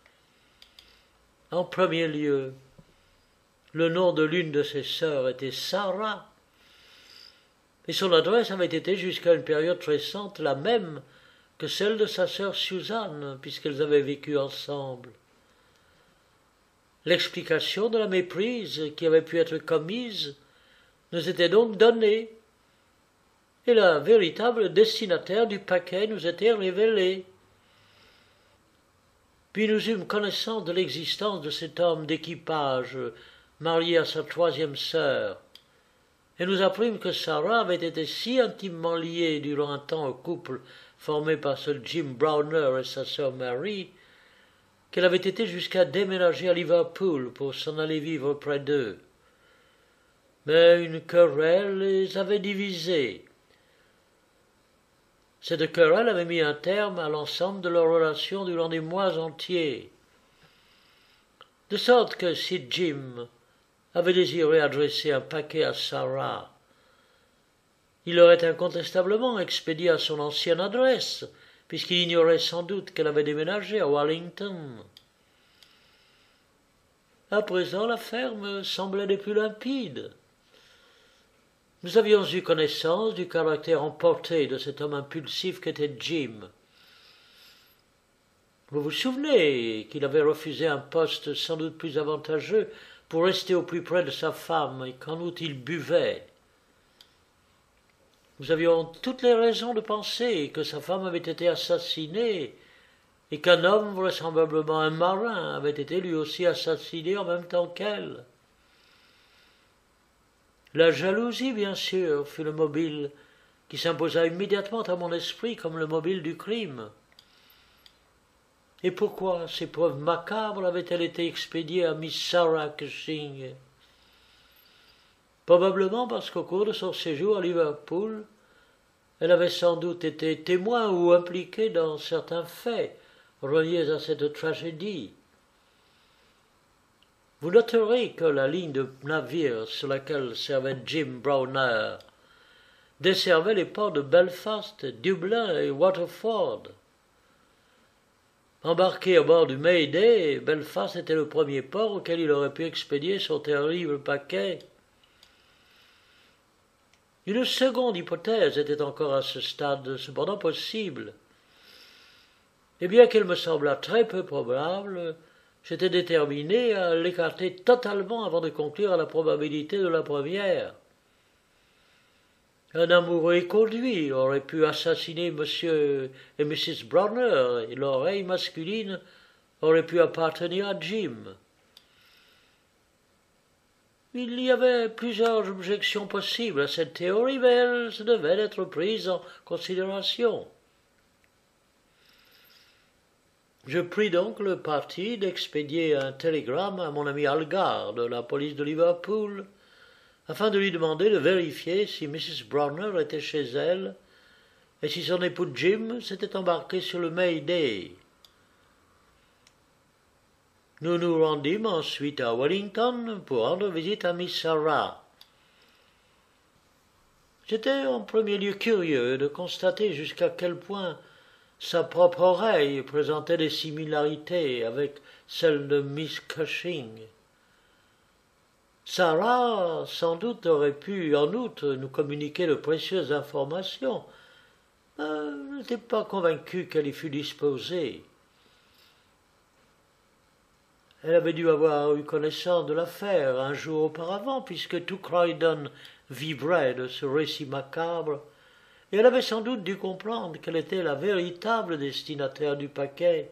En premier lieu, le nom de l'une de ses sœurs était Sarah, et son adresse avait été jusqu'à une période récente la même que celle de sa sœur Suzanne, puisqu'elles avaient vécu ensemble. L'explication de la méprise qui avait pu être commise nous était donc donnée, et la véritable destinataire du paquet nous était révélée. Puis nous eûmes connaissance de l'existence de cet homme d'équipage, marié à sa troisième sœur, et nous apprîmes que Sarah avait été si intimement liée durant un temps au couple formé par ce Jim Browner et sa sœur Mary, qu'elle avait été jusqu'à déménager à Liverpool pour s'en aller vivre près d'eux. Mais une querelle les avait divisés. Cette querelle avait mis un terme à l'ensemble de leur relation durant des mois entiers. De sorte que si Jim avait désiré adresser un paquet à Sarah, il l'aurait incontestablement expédié à son ancienne adresse, puisqu'il ignorait sans doute qu'elle avait déménagé à Wellington. À présent, l'affaire me semblait des plus limpides. Nous avions eu connaissance du caractère emporté de cet homme impulsif qu'était Jim. Vous vous souvenez qu'il avait refusé un poste sans doute plus avantageux pour rester au plus près de sa femme et qu'en outre il buvait. Nous avions toutes les raisons de penser que sa femme avait été assassinée et qu'un homme, vraisemblablement un marin, avait été lui aussi assassiné en même temps qu'elle. La jalousie, bien sûr, fut le mobile qui s'imposa immédiatement à mon esprit comme le mobile du crime. Et pourquoi ces preuves macabres avaient-elles été expédiées à Miss Sarah Cushing? probablement parce qu'au cours de son séjour à Liverpool, elle avait sans doute été témoin ou impliquée dans certains faits reliés à cette tragédie. Vous noterez que la ligne de navires sur laquelle servait Jim Browner desservait les ports de Belfast, Dublin et Waterford. Embarqué à bord du Mayday, Belfast était le premier port auquel il aurait pu expédier son terrible paquet. Une seconde hypothèse était encore à ce stade cependant possible. Et bien qu'elle me semblât très peu probable, j'étais déterminé à l'écarter totalement avant de conclure à la probabilité de la première. Un amoureux éconduit aurait pu assassiner Monsieur et Missus Browner, et l'oreille masculine aurait pu appartenir à Jim. Il y avait plusieurs objections possibles à cette théorie, mais elles devaient être prises en considération. Je pris donc le parti d'expédier un télégramme à mon ami Algar de la police de Liverpool, afin de lui demander de vérifier si Missus Browner était chez elle et si son époux Jim s'était embarqué sur le Mayday. Nous nous rendîmes ensuite à Wellington pour rendre visite à Miss Sarah. J'étais en premier lieu curieux de constater jusqu'à quel point sa propre oreille présentait des similarités avec celle de Miss Cushing. Sarah, sans doute, aurait pu, en outre, nous communiquer de précieuses informations. Mais je n'étais pas convaincu qu'elle y fût disposée. Elle avait dû avoir eu connaissance de l'affaire un jour auparavant, puisque tout Croydon vibrait de ce récit macabre, et elle avait sans doute dû comprendre qu'elle était la véritable destinataire du paquet.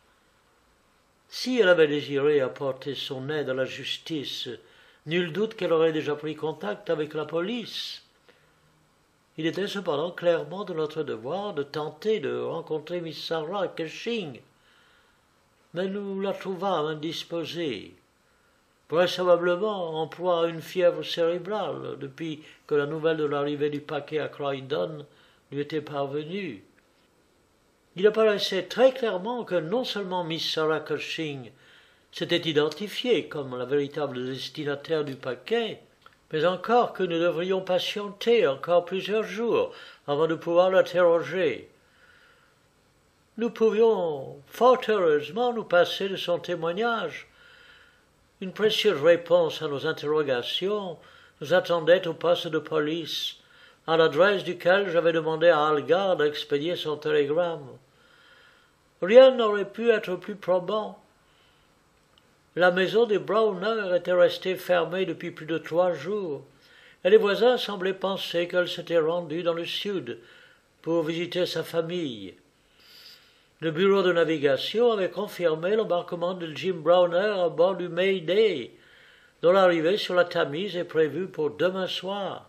Si elle avait désiré apporter son aide à la justice, nul doute qu'elle aurait déjà pris contact avec la police. Il était cependant clairement de notre devoir de tenter de rencontrer Miss Sarah Cushing, mais nous la trouvâmes indisposée, vraisemblablement en proie à une fièvre cérébrale depuis que la nouvelle de l'arrivée du paquet à Croydon lui était parvenue. Il apparaissait très clairement que non seulement Miss Sarah Cushing s'était identifiée comme la véritable destinataire du paquet, mais encore que nous devrions patienter encore plusieurs jours avant de pouvoir l'interroger. Nous pouvions fort heureusement nous passer de son témoignage. Une précieuse réponse à nos interrogations nous attendait au poste de police, à l'adresse duquel j'avais demandé à Algar d'expédier son télégramme. Rien n'aurait pu être plus probant. La maison des Browner était restée fermée depuis plus de trois jours, et les voisins semblaient penser qu'elle s'était rendue dans le sud pour visiter sa famille. Le bureau de navigation avait confirmé l'embarquement de Jim Browner à bord du Mayday, dont l'arrivée sur la Tamise est prévue pour demain soir.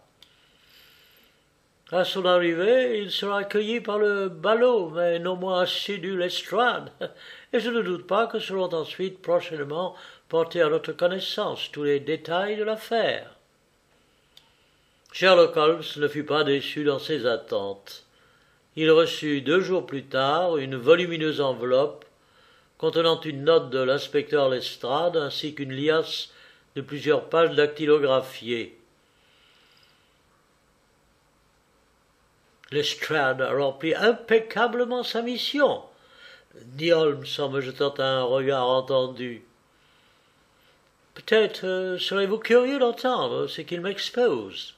À son arrivée, il sera accueilli par le ballot, mais non moins assidu l'estrade, et je ne doute pas que seront ensuite prochainement portés à notre connaissance tous les détails de l'affaire. Sherlock Holmes ne fut pas déçu dans ses attentes. Il reçut deux jours plus tard une volumineuse enveloppe contenant une note de l'inspecteur Lestrade ainsi qu'une liasse de plusieurs pages dactylographiées. Lestrade a rempli impeccablement sa mission, dit Holmes en me jetant un regard entendu. Peut-être euh, serez-vous curieux d'entendre ce qu'il m'expose.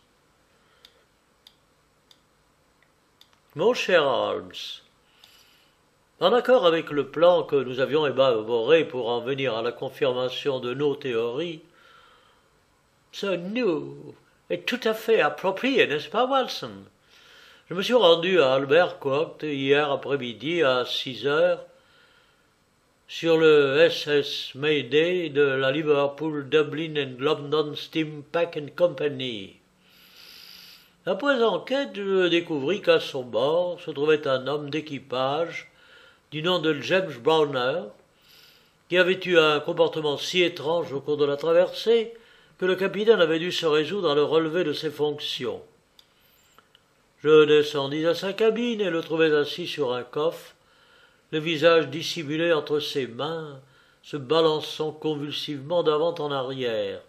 Mon cher Holmes, en accord avec le plan que nous avions élaboré pour en venir à la confirmation de nos théories, ce nous est tout à fait approprié, n'est-ce pas, Watson? Je me suis rendu à Albert Court hier après-midi à six heures sur le S S Mayday de la Liverpool, Dublin and London Steam Pack and Company. Après enquête, je découvris qu'à son bord se trouvait un homme d'équipage du nom de James Browner, qui avait eu un comportement si étrange au cours de la traversée que le capitaine avait dû se résoudre à le relever de ses fonctions. Je descendis à sa cabine et le trouvai assis sur un coffre, le visage dissimulé entre ses mains, se balançant convulsivement d'avant en arrière.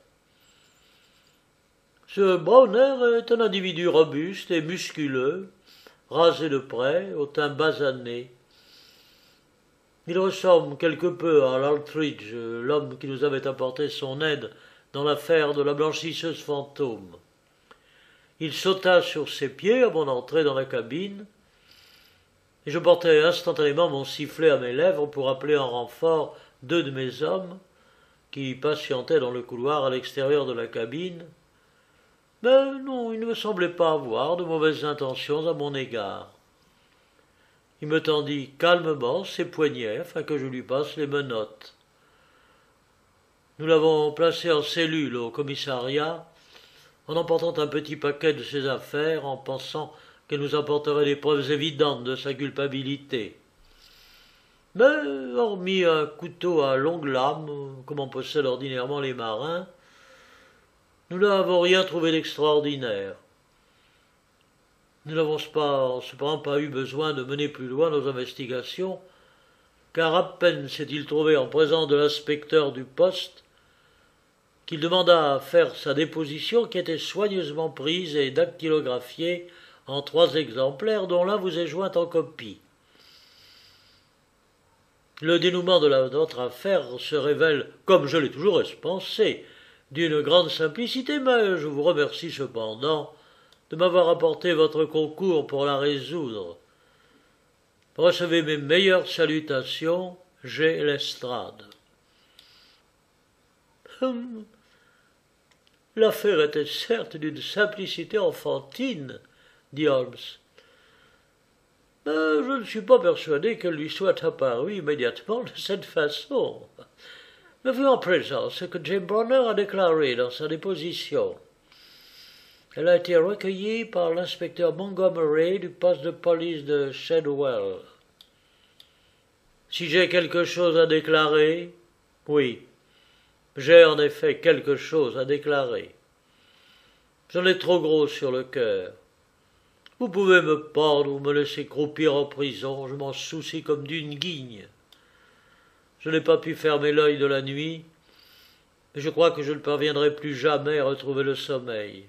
Ce Browner est un individu robuste et musculeux, rasé de près, au teint basané. Il ressemble quelque peu à l'Altridge, l'homme qui nous avait apporté son aide dans l'affaire de la blanchisseuse fantôme. Il sauta sur ses pieds à mon entrée dans la cabine, et je portai instantanément mon sifflet à mes lèvres pour appeler en renfort deux de mes hommes, qui patientaient dans le couloir à l'extérieur de la cabine. Mais non, il ne me semblait pas avoir de mauvaises intentions à mon égard. Il me tendit calmement ses poignets afin que je lui passe les menottes. Nous l'avons placé en cellule au commissariat, en emportant un petit paquet de ses affaires, en pensant qu'elle nous apporterait des preuves évidentes de sa culpabilité. Mais, hormis un couteau à longue lame, comme en possèdent ordinairement les marins, nous n'avons rien trouvé d'extraordinaire. Nous n'avons cependant pas eu besoin de mener plus loin nos investigations, car à peine s'est-il trouvé en présence de l'inspecteur du poste qu'il demanda à faire sa déposition qui était soigneusement prise et dactylographiée en trois exemplaires dont l'un vous est joint en copie. Le dénouement de la, notre affaire se révèle, comme je l'ai toujours pensé, d'une grande simplicité, mais je vous remercie cependant de m'avoir apporté votre concours pour la résoudre. Recevez mes meilleures salutations, G. Lestrade. Hum. L'affaire était certes d'une simplicité enfantine, dit Holmes. Mais je ne suis pas persuadé qu'elle lui soit apparue immédiatement de cette façon. Mais vu en présent ce que Jane Browner a déclaré dans sa déposition. Elle a été recueillie par l'inspecteur Montgomery du poste de police de Shadwell. Si j'ai quelque chose à déclarer, oui, j'ai en effet quelque chose à déclarer. J'en ai trop gros sur le cœur. Vous pouvez me pendre ou me laisser croupir en prison, je m'en soucie comme d'une guigne. Je n'ai pas pu fermer l'œil de la nuit, mais je crois que je ne parviendrai plus jamais à retrouver le sommeil.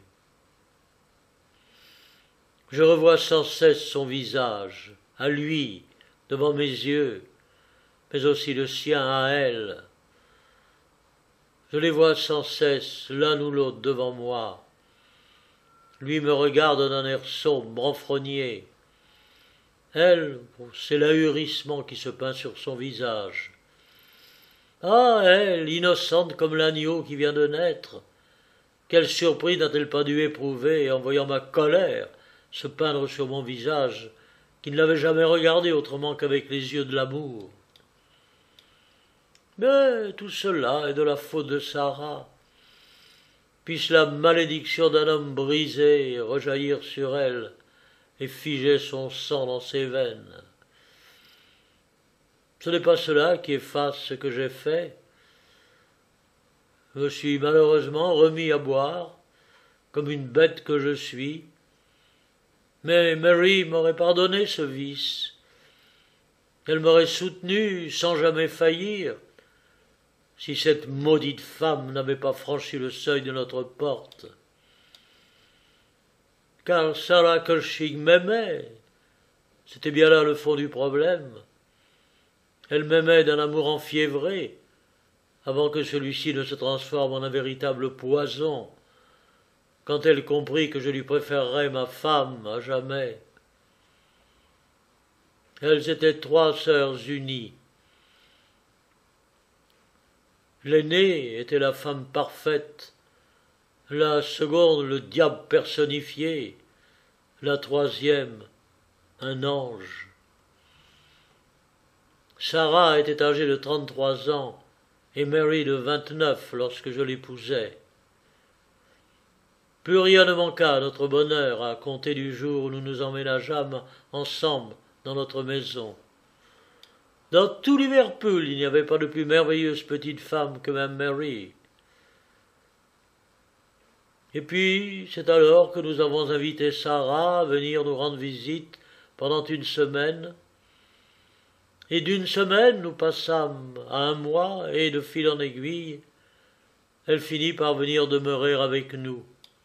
Je revois sans cesse son visage, à lui, devant mes yeux, mais aussi le sien à elle. Je les vois sans cesse, l'un ou l'autre, devant moi. Lui me regarde d'un air sombre, renfrogné. Elle, c'est l'ahurissement qui se peint sur son visage. Ah, elle, innocente comme l'agneau qui vient de naître, quelle surprise n'a-t-elle pas dû éprouver en voyant ma colère se peindre sur mon visage, qui ne l'avait jamais regardé autrement qu'avec les yeux de l'amour. Mais tout cela est de la faute de Sarah. Puisse la malédiction d'un homme brisé rejaillir sur elle et figer son sang dans ses veines. Ce n'est pas cela qui efface ce que j'ai fait. Je me suis malheureusement remis à boire, comme une bête que je suis, mais Mary m'aurait pardonné ce vice. Elle m'aurait soutenu sans jamais faillir, si cette maudite femme n'avait pas franchi le seuil de notre porte. Car Sarah Cushing m'aimait, c'était bien là le fond du problème. Elle m'aimait d'un amour enfiévré, avant que celui-ci ne se transforme en un véritable poison, quand elle comprit que je lui préférerais ma femme à jamais. Elles étaient trois sœurs unies. L'aînée était la femme parfaite, la seconde le diable personnifié, la troisième un ange. Sarah était âgée de trente-trois ans et Mary de vingt-neuf lorsque je l'épousai. Plus rien ne manqua à notre bonheur à compter du jour où nous nous emménageâmes ensemble dans notre maison. Dans tout Liverpool, il n'y avait pas de plus merveilleuse petite femme que même Mary. Et puis, c'est alors que nous avons invité Sarah à venir nous rendre visite pendant une semaine. Et d'une semaine, nous passâmes à un mois, et de fil en aiguille, elle finit par venir demeurer avec nous.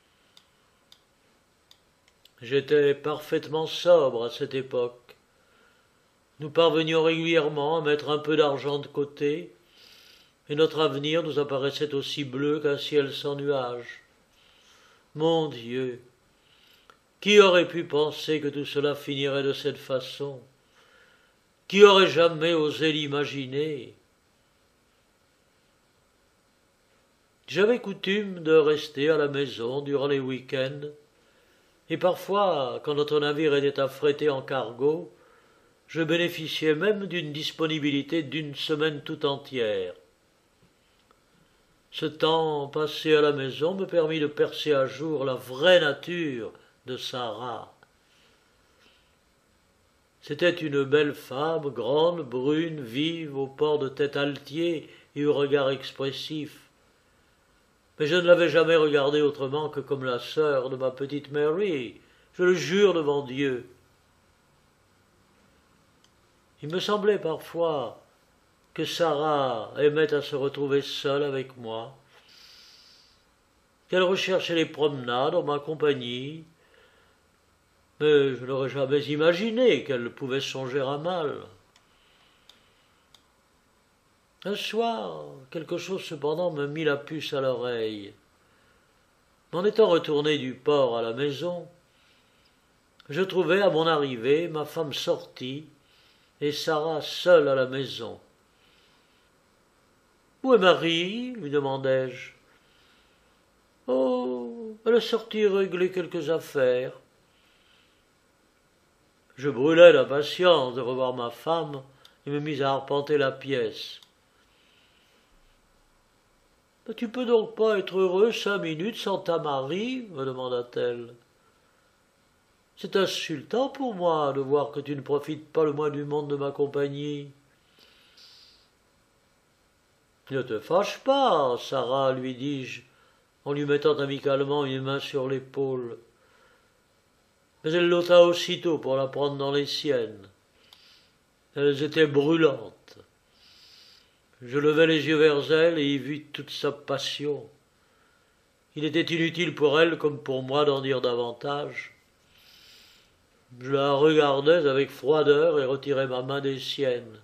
J'étais parfaitement sobre à cette époque. Nous parvenions régulièrement à mettre un peu d'argent de côté, et notre avenir nous apparaissait aussi bleu qu'un ciel sans nuages. Mon Dieu, qui aurait pu penser que tout cela finirait de cette façon? Qui aurait jamais osé l'imaginer? J'avais coutume de rester à la maison durant les week-ends, et parfois, quand notre navire était affrété en cargo, je bénéficiais même d'une disponibilité d'une semaine tout entière. Ce temps passé à la maison me permit de percer à jour la vraie nature de Sarah. C'était une belle femme, grande, brune, vive, au port de tête altier et au regard expressif. Mais je ne l'avais jamais regardée autrement que comme la sœur de ma petite Mary, je le jure devant Dieu. Il me semblait parfois que Sarah aimait à se retrouver seule avec moi, qu'elle recherchait les promenades en ma compagnie, mais je n'aurais jamais imaginé qu'elle pouvait songer à mal. Un soir, quelque chose cependant me mit la puce à l'oreille. En étant retourné du port à la maison, je trouvai à mon arrivée ma femme sortie et Sarah seule à la maison. « Où est Marie ?» lui demandai-je. « Oh, elle est sortie régler quelques affaires. » Je brûlais d'impatience de revoir ma femme et me mis à arpenter la pièce. « Tu peux donc pas être heureux cinq minutes sans ta Marie ?» me demanda-t-elle. « C'est insultant pour moi de voir que tu ne profites pas le moins du monde de ma compagnie. » « Ne te fâche pas, Sarah, lui dis-je, en lui mettant amicalement une main sur l'épaule. Mais elle l'ôta aussitôt pour la prendre dans les siennes. Elles étaient brûlantes. Je levai les yeux vers elle et y vis toute sa passion. Il était inutile pour elle comme pour moi d'en dire davantage. Je la regardais avec froideur et retirai ma main des siennes.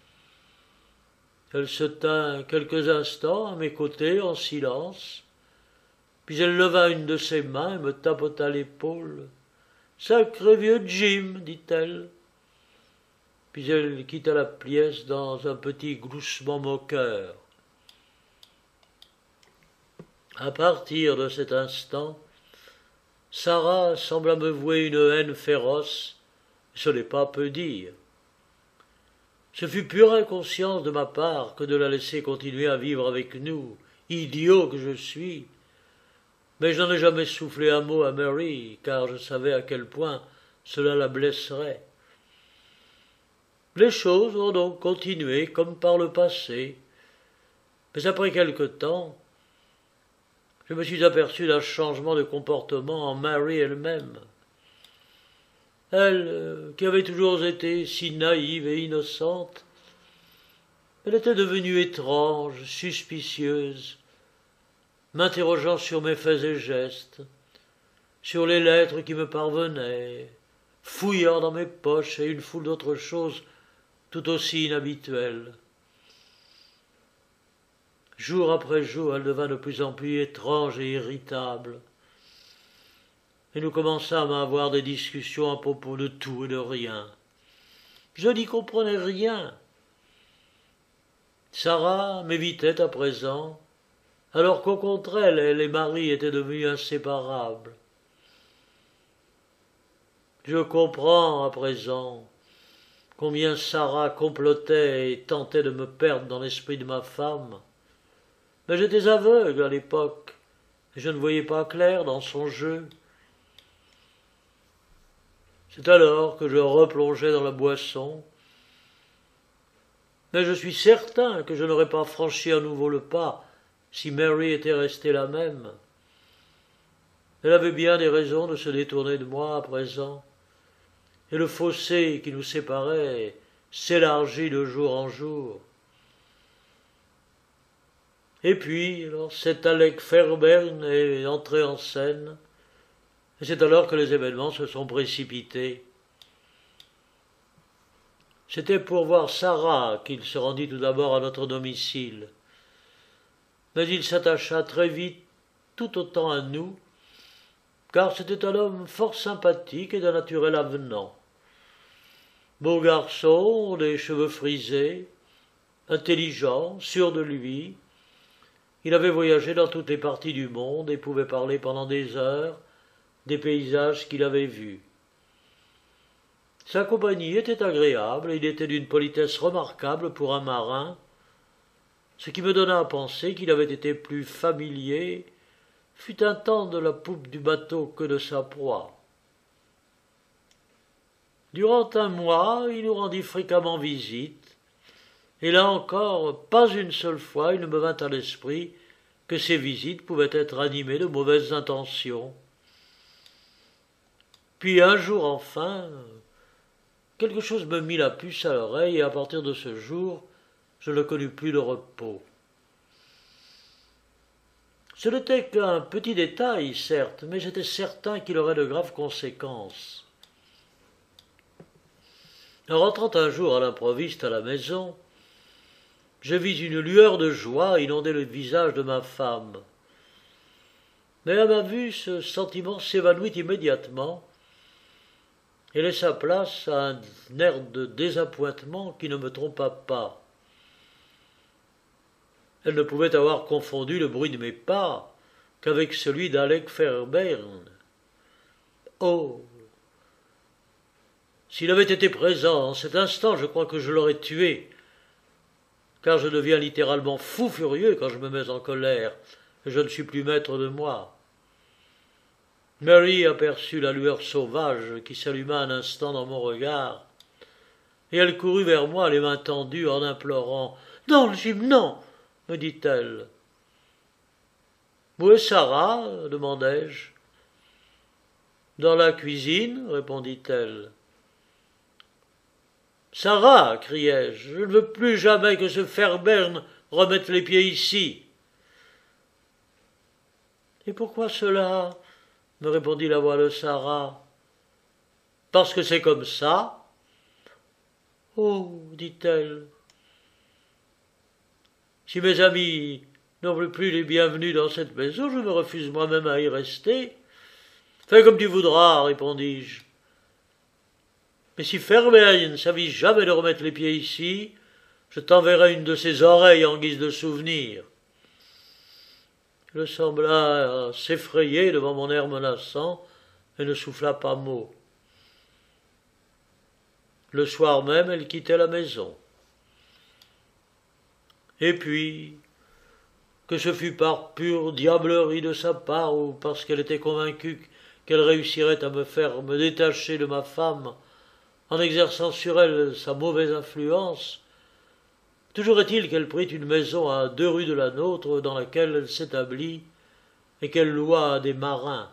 Elle se tint quelques instants à mes côtés en silence, puis elle leva une de ses mains et me tapota l'épaule. « Sacré vieux Jim, dit-elle. » Puis elle quitta la pièce dans un petit gloussement moqueur. À partir de cet instant, Sarah sembla me vouer une haine féroce, ce n'est pas peu dire. Ce fut pure inconscience de ma part que de la laisser continuer à vivre avec nous, idiot que je suis. Mais je n'en ai jamais soufflé un mot à Mary, car je savais à quel point cela la blesserait. Les choses ont donc continué comme par le passé, mais après quelque temps, je me suis aperçu d'un changement de comportement en Mary elle-même. Elle, qui avait toujours été si naïve et innocente, elle était devenue étrange, suspicieuse, m'interrogeant sur mes faits et gestes, sur les lettres qui me parvenaient, fouillant dans mes poches et une foule d'autres choses tout aussi inhabituelles. Jour après jour, elle devint de plus en plus étrange et irritable, et nous commençâmes à avoir des discussions à propos de tout et de rien. Je n'y comprenais rien. Sarah m'évitait à présent, alors qu'au contraire, elle et Marie étaient devenus inséparables. Je comprends à présent combien Sarah complotait et tentait de me perdre dans l'esprit de ma femme. Mais j'étais aveugle à l'époque, et je ne voyais pas clair dans son jeu. C'est alors que je replongeai dans la boisson, mais je suis certain que je n'aurais pas franchi à nouveau le pas si Mary était restée la même. Elle avait bien des raisons de se détourner de moi à présent, et le fossé qui nous séparait s'élargit de jour en jour. Et puis, alors, cet Alec Fairbairn est entré en scène, et c'est alors que les événements se sont précipités. C'était pour voir Sarah qu'il se rendit tout d'abord à notre domicile. Mais il s'attacha très vite tout autant à nous, car c'était un homme fort sympathique et d'un naturel avenant. Beau garçon, les cheveux frisés, intelligent, sûr de lui, il avait voyagé dans toutes les parties du monde et pouvait parler pendant des heures des paysages qu'il avait vus. Sa compagnie était agréable et il était d'une politesse remarquable pour un marin, ce qui me donna à penser qu'il avait été plus familier, fut un temps, de la poupe du bateau que de sa proie. Durant un mois, il nous rendit fréquemment visite, et là encore, pas une seule fois il ne me vint à l'esprit que ces visites pouvaient être animées de mauvaises intentions. Puis un jour enfin, quelque chose me mit la puce à l'oreille, et à partir de ce jour, je ne connus plus de repos. Ce n'était qu'un petit détail, certes, mais j'étais certain qu'il aurait de graves conséquences. En rentrant un jour à l'improviste à la maison, je vis une lueur de joie inonder le visage de ma femme. Mais à ma vue, ce sentiment s'évanouit immédiatement et laissa place à un air de désappointement qui ne me trompa pas. Elle ne pouvait avoir confondu le bruit de mes pas qu'avec celui d'Alec Fairbairn. Oh! S'il avait été présent en cet instant, je crois que je l'aurais tué, car je deviens littéralement fou furieux quand je me mets en colère, et je ne suis plus maître de moi. Mary aperçut la lueur sauvage qui s'alluma un instant dans mon regard, et elle courut vers moi, les mains tendues, en implorant. « Non, Jim, non !» me dit-elle. « Où est Sarah ?» demandai-je. « Dans la cuisine, » répondit-elle. « Sarah !» criai-je, « je ne veux plus jamais que ce Fairbairn remette les pieds ici. »« Et pourquoi cela ?» me répondit la voix de Sarah. « Parce que c'est comme ça. »« Oh !» dit-elle. « Si mes amis n'ont plus les bienvenus dans cette maison, je me refuse moi-même à y rester. »« Fais comme tu voudras, » répondis-je. « Mais si Fairbairn ne s'avise jamais de remettre les pieds ici, je t'enverrai une de ses oreilles en guise de souvenir. » Elle sembla s'effrayer devant mon air menaçant et ne souffla pas mot. Le soir même, elle quittait la maison. Et puis, que ce fut par pure diablerie de sa part ou parce qu'elle était convaincue qu'elle réussirait à me faire me détacher de ma femme en exerçant sur elle sa mauvaise influence, toujours est-il qu'elle prit une maison à deux rues de la nôtre dans laquelle elle s'établit et qu'elle loua à des marins.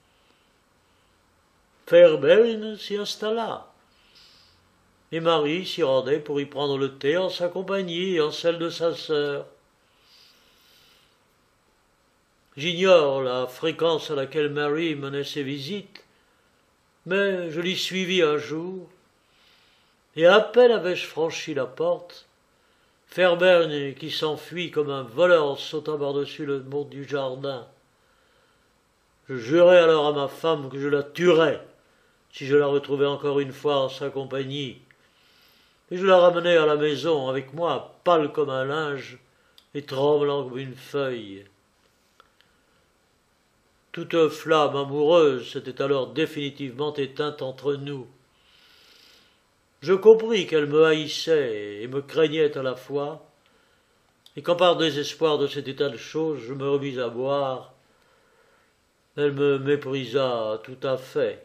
Fairbairn s'y installa, et Marie s'y rendait pour y prendre le thé en sa compagnie et en celle de sa sœur. J'ignore la fréquence à laquelle Marie menait ses visites, mais je l'y suivis un jour, et à peine avais-je franchi la porte, Fairbairn qui s'enfuit comme un voleur en sautant par-dessus le mur du jardin. Je jurai alors à ma femme que je la tuerais si je la retrouvais encore une fois en sa compagnie, et je la ramenai à la maison avec moi, pâle comme un linge et tremblant comme une feuille. Toute flamme amoureuse s'était alors définitivement éteinte entre nous. Je compris qu'elle me haïssait et me craignait à la fois, et quand par désespoir de cet état de choses je me remis à boire, elle me méprisa tout à fait.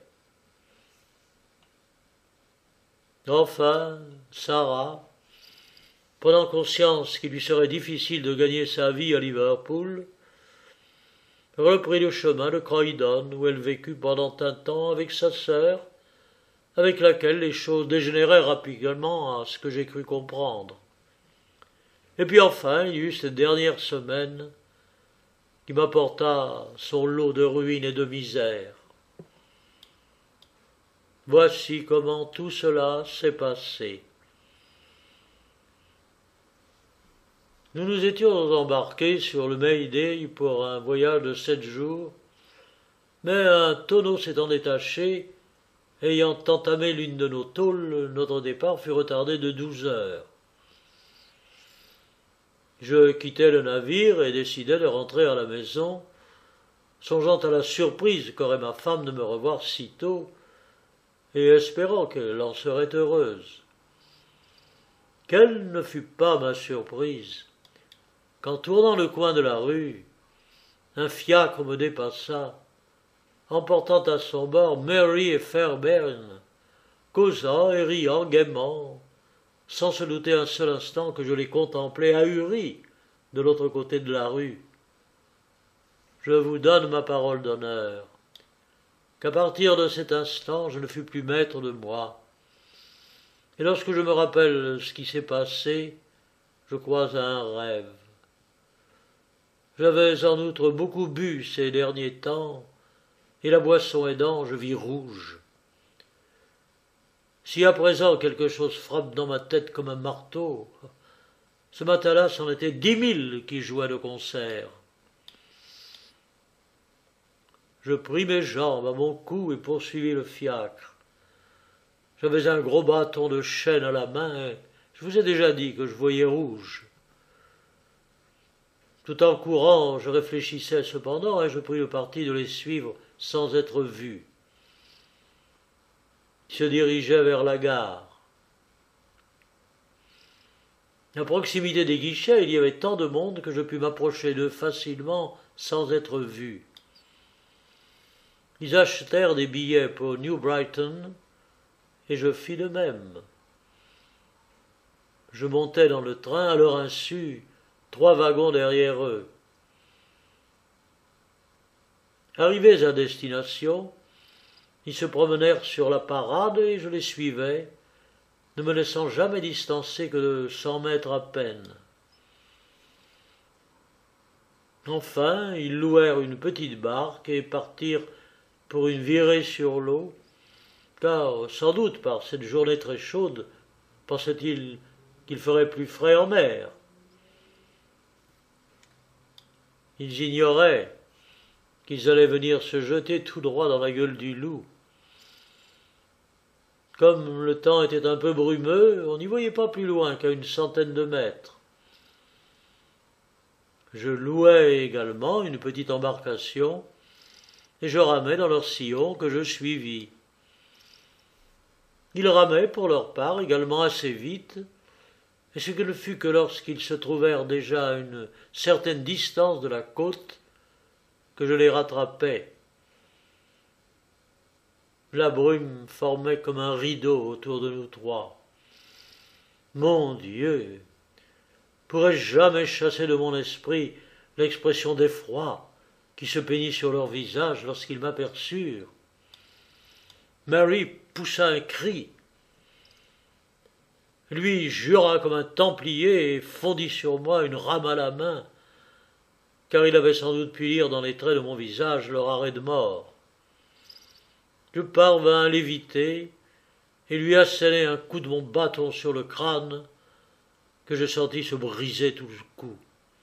Enfin, Sarah, prenant conscience qu'il lui serait difficile de gagner sa vie à Liverpool, Elle reprit le chemin de Croydon, où elle vécut pendant un temps avec sa sœur, avec laquelle les choses dégénérèrent rapidement à ce que j'ai cru comprendre. Et puis enfin, il y eut cette dernière semaine qui m'apporta son lot de ruines et de misère. Voici comment tout cela s'est passé. Nous nous étions embarqués sur le Mayday pour un voyage de sept jours, mais un tonneau s'étant détaché, ayant entamé l'une de nos tôles, notre départ fut retardé de douze heures. Je quittai le navire et décidai de rentrer à la maison, songeant à la surprise qu'aurait ma femme de me revoir si tôt, et espérant qu'elle en serait heureuse. Quelle ne fut pas ma surprise qu'en tournant le coin de la rue, un fiacre me dépassa, emportant à son bord Mary et Fairbairn, causant et riant gaiement, sans se douter un seul instant que je les contemplais ahuris de l'autre côté de la rue. Je vous donne ma parole d'honneur, qu'à partir de cet instant je ne fus plus maître de moi. Et lorsque je me rappelle ce qui s'est passé, je crois à un rêve. J'avais en outre beaucoup bu ces derniers temps, et la boisson aidant, je vis rouge. Si à présent quelque chose frappe dans ma tête comme un marteau, ce matin-là, c'en était dix mille qui jouaient le concert. Je pris mes jambes à mon cou et poursuivis le fiacre. J'avais un gros bâton de chêne à la main, et je vous ai déjà dit que je voyais rouge. Tout en courant, je réfléchissais cependant, et je pris le parti de les suivre sans être vu. Ils se dirigeaient vers la gare. À proximité des guichets, il y avait tant de monde que je pus m'approcher d'eux facilement sans être vu. Ils achetèrent des billets pour New Brighton, et je fis de même. Je montai dans le train à leur insu, trois wagons derrière eux. Arrivés à destination, ils se promenèrent sur la parade et je les suivais, ne me laissant jamais distancer que de cent mètres à peine. Enfin, ils louèrent une petite barque et partirent pour une virée sur l'eau, car, sans doute par cette journée très chaude, pensaient-ils qu'il ferait plus frais en mer. Ils ignoraient qu'ils allaient venir se jeter tout droit dans la gueule du loup. Comme le temps était un peu brumeux, on n'y voyait pas plus loin qu'à une centaine de mètres. Je louai également une petite embarcation, et je ramai dans leur sillon que je suivis. Ils ramaient pour leur part également assez vite, et ce ne fut que lorsqu'ils se trouvèrent déjà à une certaine distance de la côte que je les rattrapai. La brume formait comme un rideau autour de nous trois. Mon Dieu! Pourrais-je jamais chasser de mon esprit l'expression d'effroi qui se peignit sur leur visage lorsqu'ils m'aperçurent? Mary poussa un cri. Lui jura comme un templier et fondit sur moi une rame à la main, car il avait sans doute pu lire dans les traits de mon visage leur arrêt de mort. Je parvins à l'éviter et lui asséner un coup de mon bâton sur le crâne que je sentis se briser tout coup.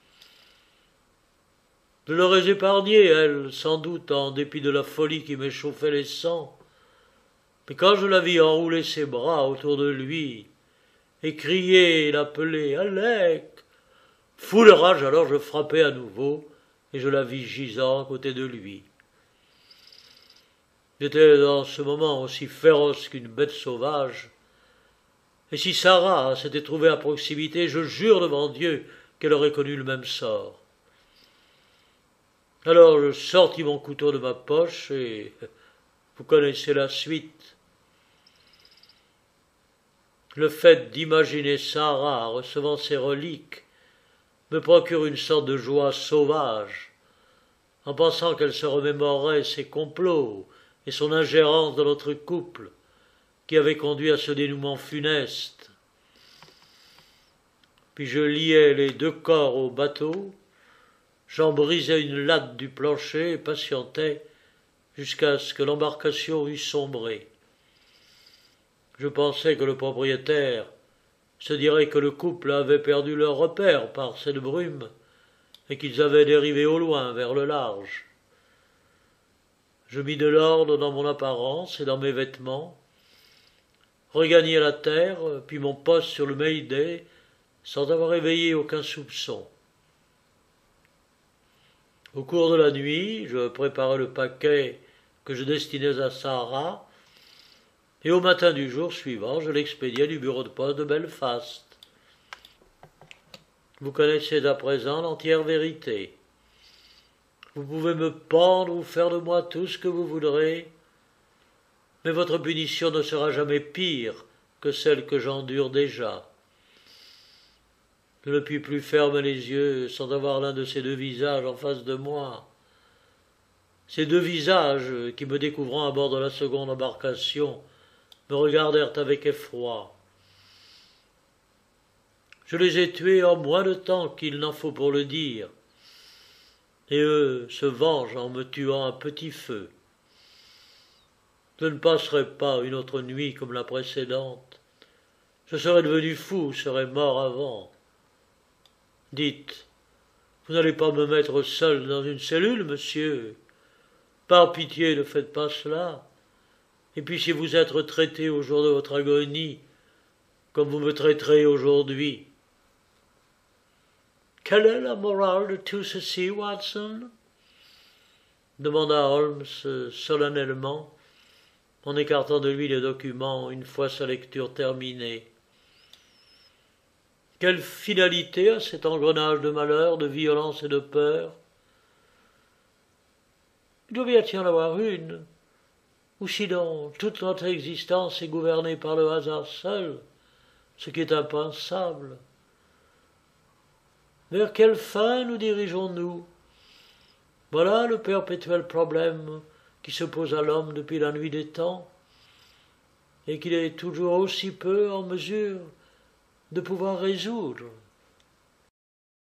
Je l'aurais épargnée, elle, sans doute, en dépit de la folie qui m'échauffait les sangs, mais quand je la vis enrouler ses bras autour de lui et crier et l'appeler « Alec !» fou de rage, alors je frappai à nouveau et je la vis gisant à côté de lui. J'étais dans ce moment aussi féroce qu'une bête sauvage, et si Sarah s'était trouvée à proximité, je jure devant Dieu qu'elle aurait connu le même sort. Alors je sortis mon couteau de ma poche et vous connaissez la suite. Le fait d'imaginer Sarah recevant ses reliques me procure une sorte de joie sauvage, en pensant qu'elle se remémorerait ses complots et son ingérence dans notre couple, qui avait conduit à ce dénouement funeste. Puis je liai les deux corps au bateau, j'en brisai une latte du plancher et patientai jusqu'à ce que l'embarcation eût sombré. Je pensais que le propriétaire se dirait que le couple avait perdu leur repère par cette brume et qu'ils avaient dérivé au loin vers le large. Je mis de l'ordre dans mon apparence et dans mes vêtements, regagnai la terre, puis mon poste sur le Mayday, sans avoir éveillé aucun soupçon. Au cours de la nuit, je préparai le paquet que je destinais à Sarah, et au matin du jour suivant, je l'expédiai du bureau de poste de Belfast. Vous connaissez à présent l'entière vérité. Vous pouvez me pendre ou faire de moi tout ce que vous voudrez, mais votre punition ne sera jamais pire que celle que j'endure déjà. Je ne puis plus fermer les yeux sans avoir l'un de ces deux visages en face de moi. Ces deux visages qui, me découvrant à bord de la seconde embarcation, me regardèrent avec effroi. Je les ai tués en moins de temps qu'il n'en faut pour le dire, et eux se vengent en me tuant à petit feu. Je ne passerai pas une autre nuit comme la précédente. Je serais devenu fou, serais mort avant. Dites, vous n'allez pas me mettre seul dans une cellule, monsieur? Par pitié, ne faites pas cela. Et puis si vous êtes traité au jour de votre agonie, comme vous me traiterez aujourd'hui. Quelle est la morale de tout ceci, Watson? Demanda Holmes solennellement, en écartant de lui les documents une fois sa lecture terminée. Quelle finalité a cet engrenage de malheur, de violence et de peur? Il doit bien y en avoir une, ou sinon toute notre existence est gouvernée par le hasard seul, ce qui est impensable. Vers quelle fin nous dirigeons-nous? Voilà le perpétuel problème qui se pose à l'homme depuis la nuit des temps, et qu'il est toujours aussi peu en mesure de pouvoir résoudre.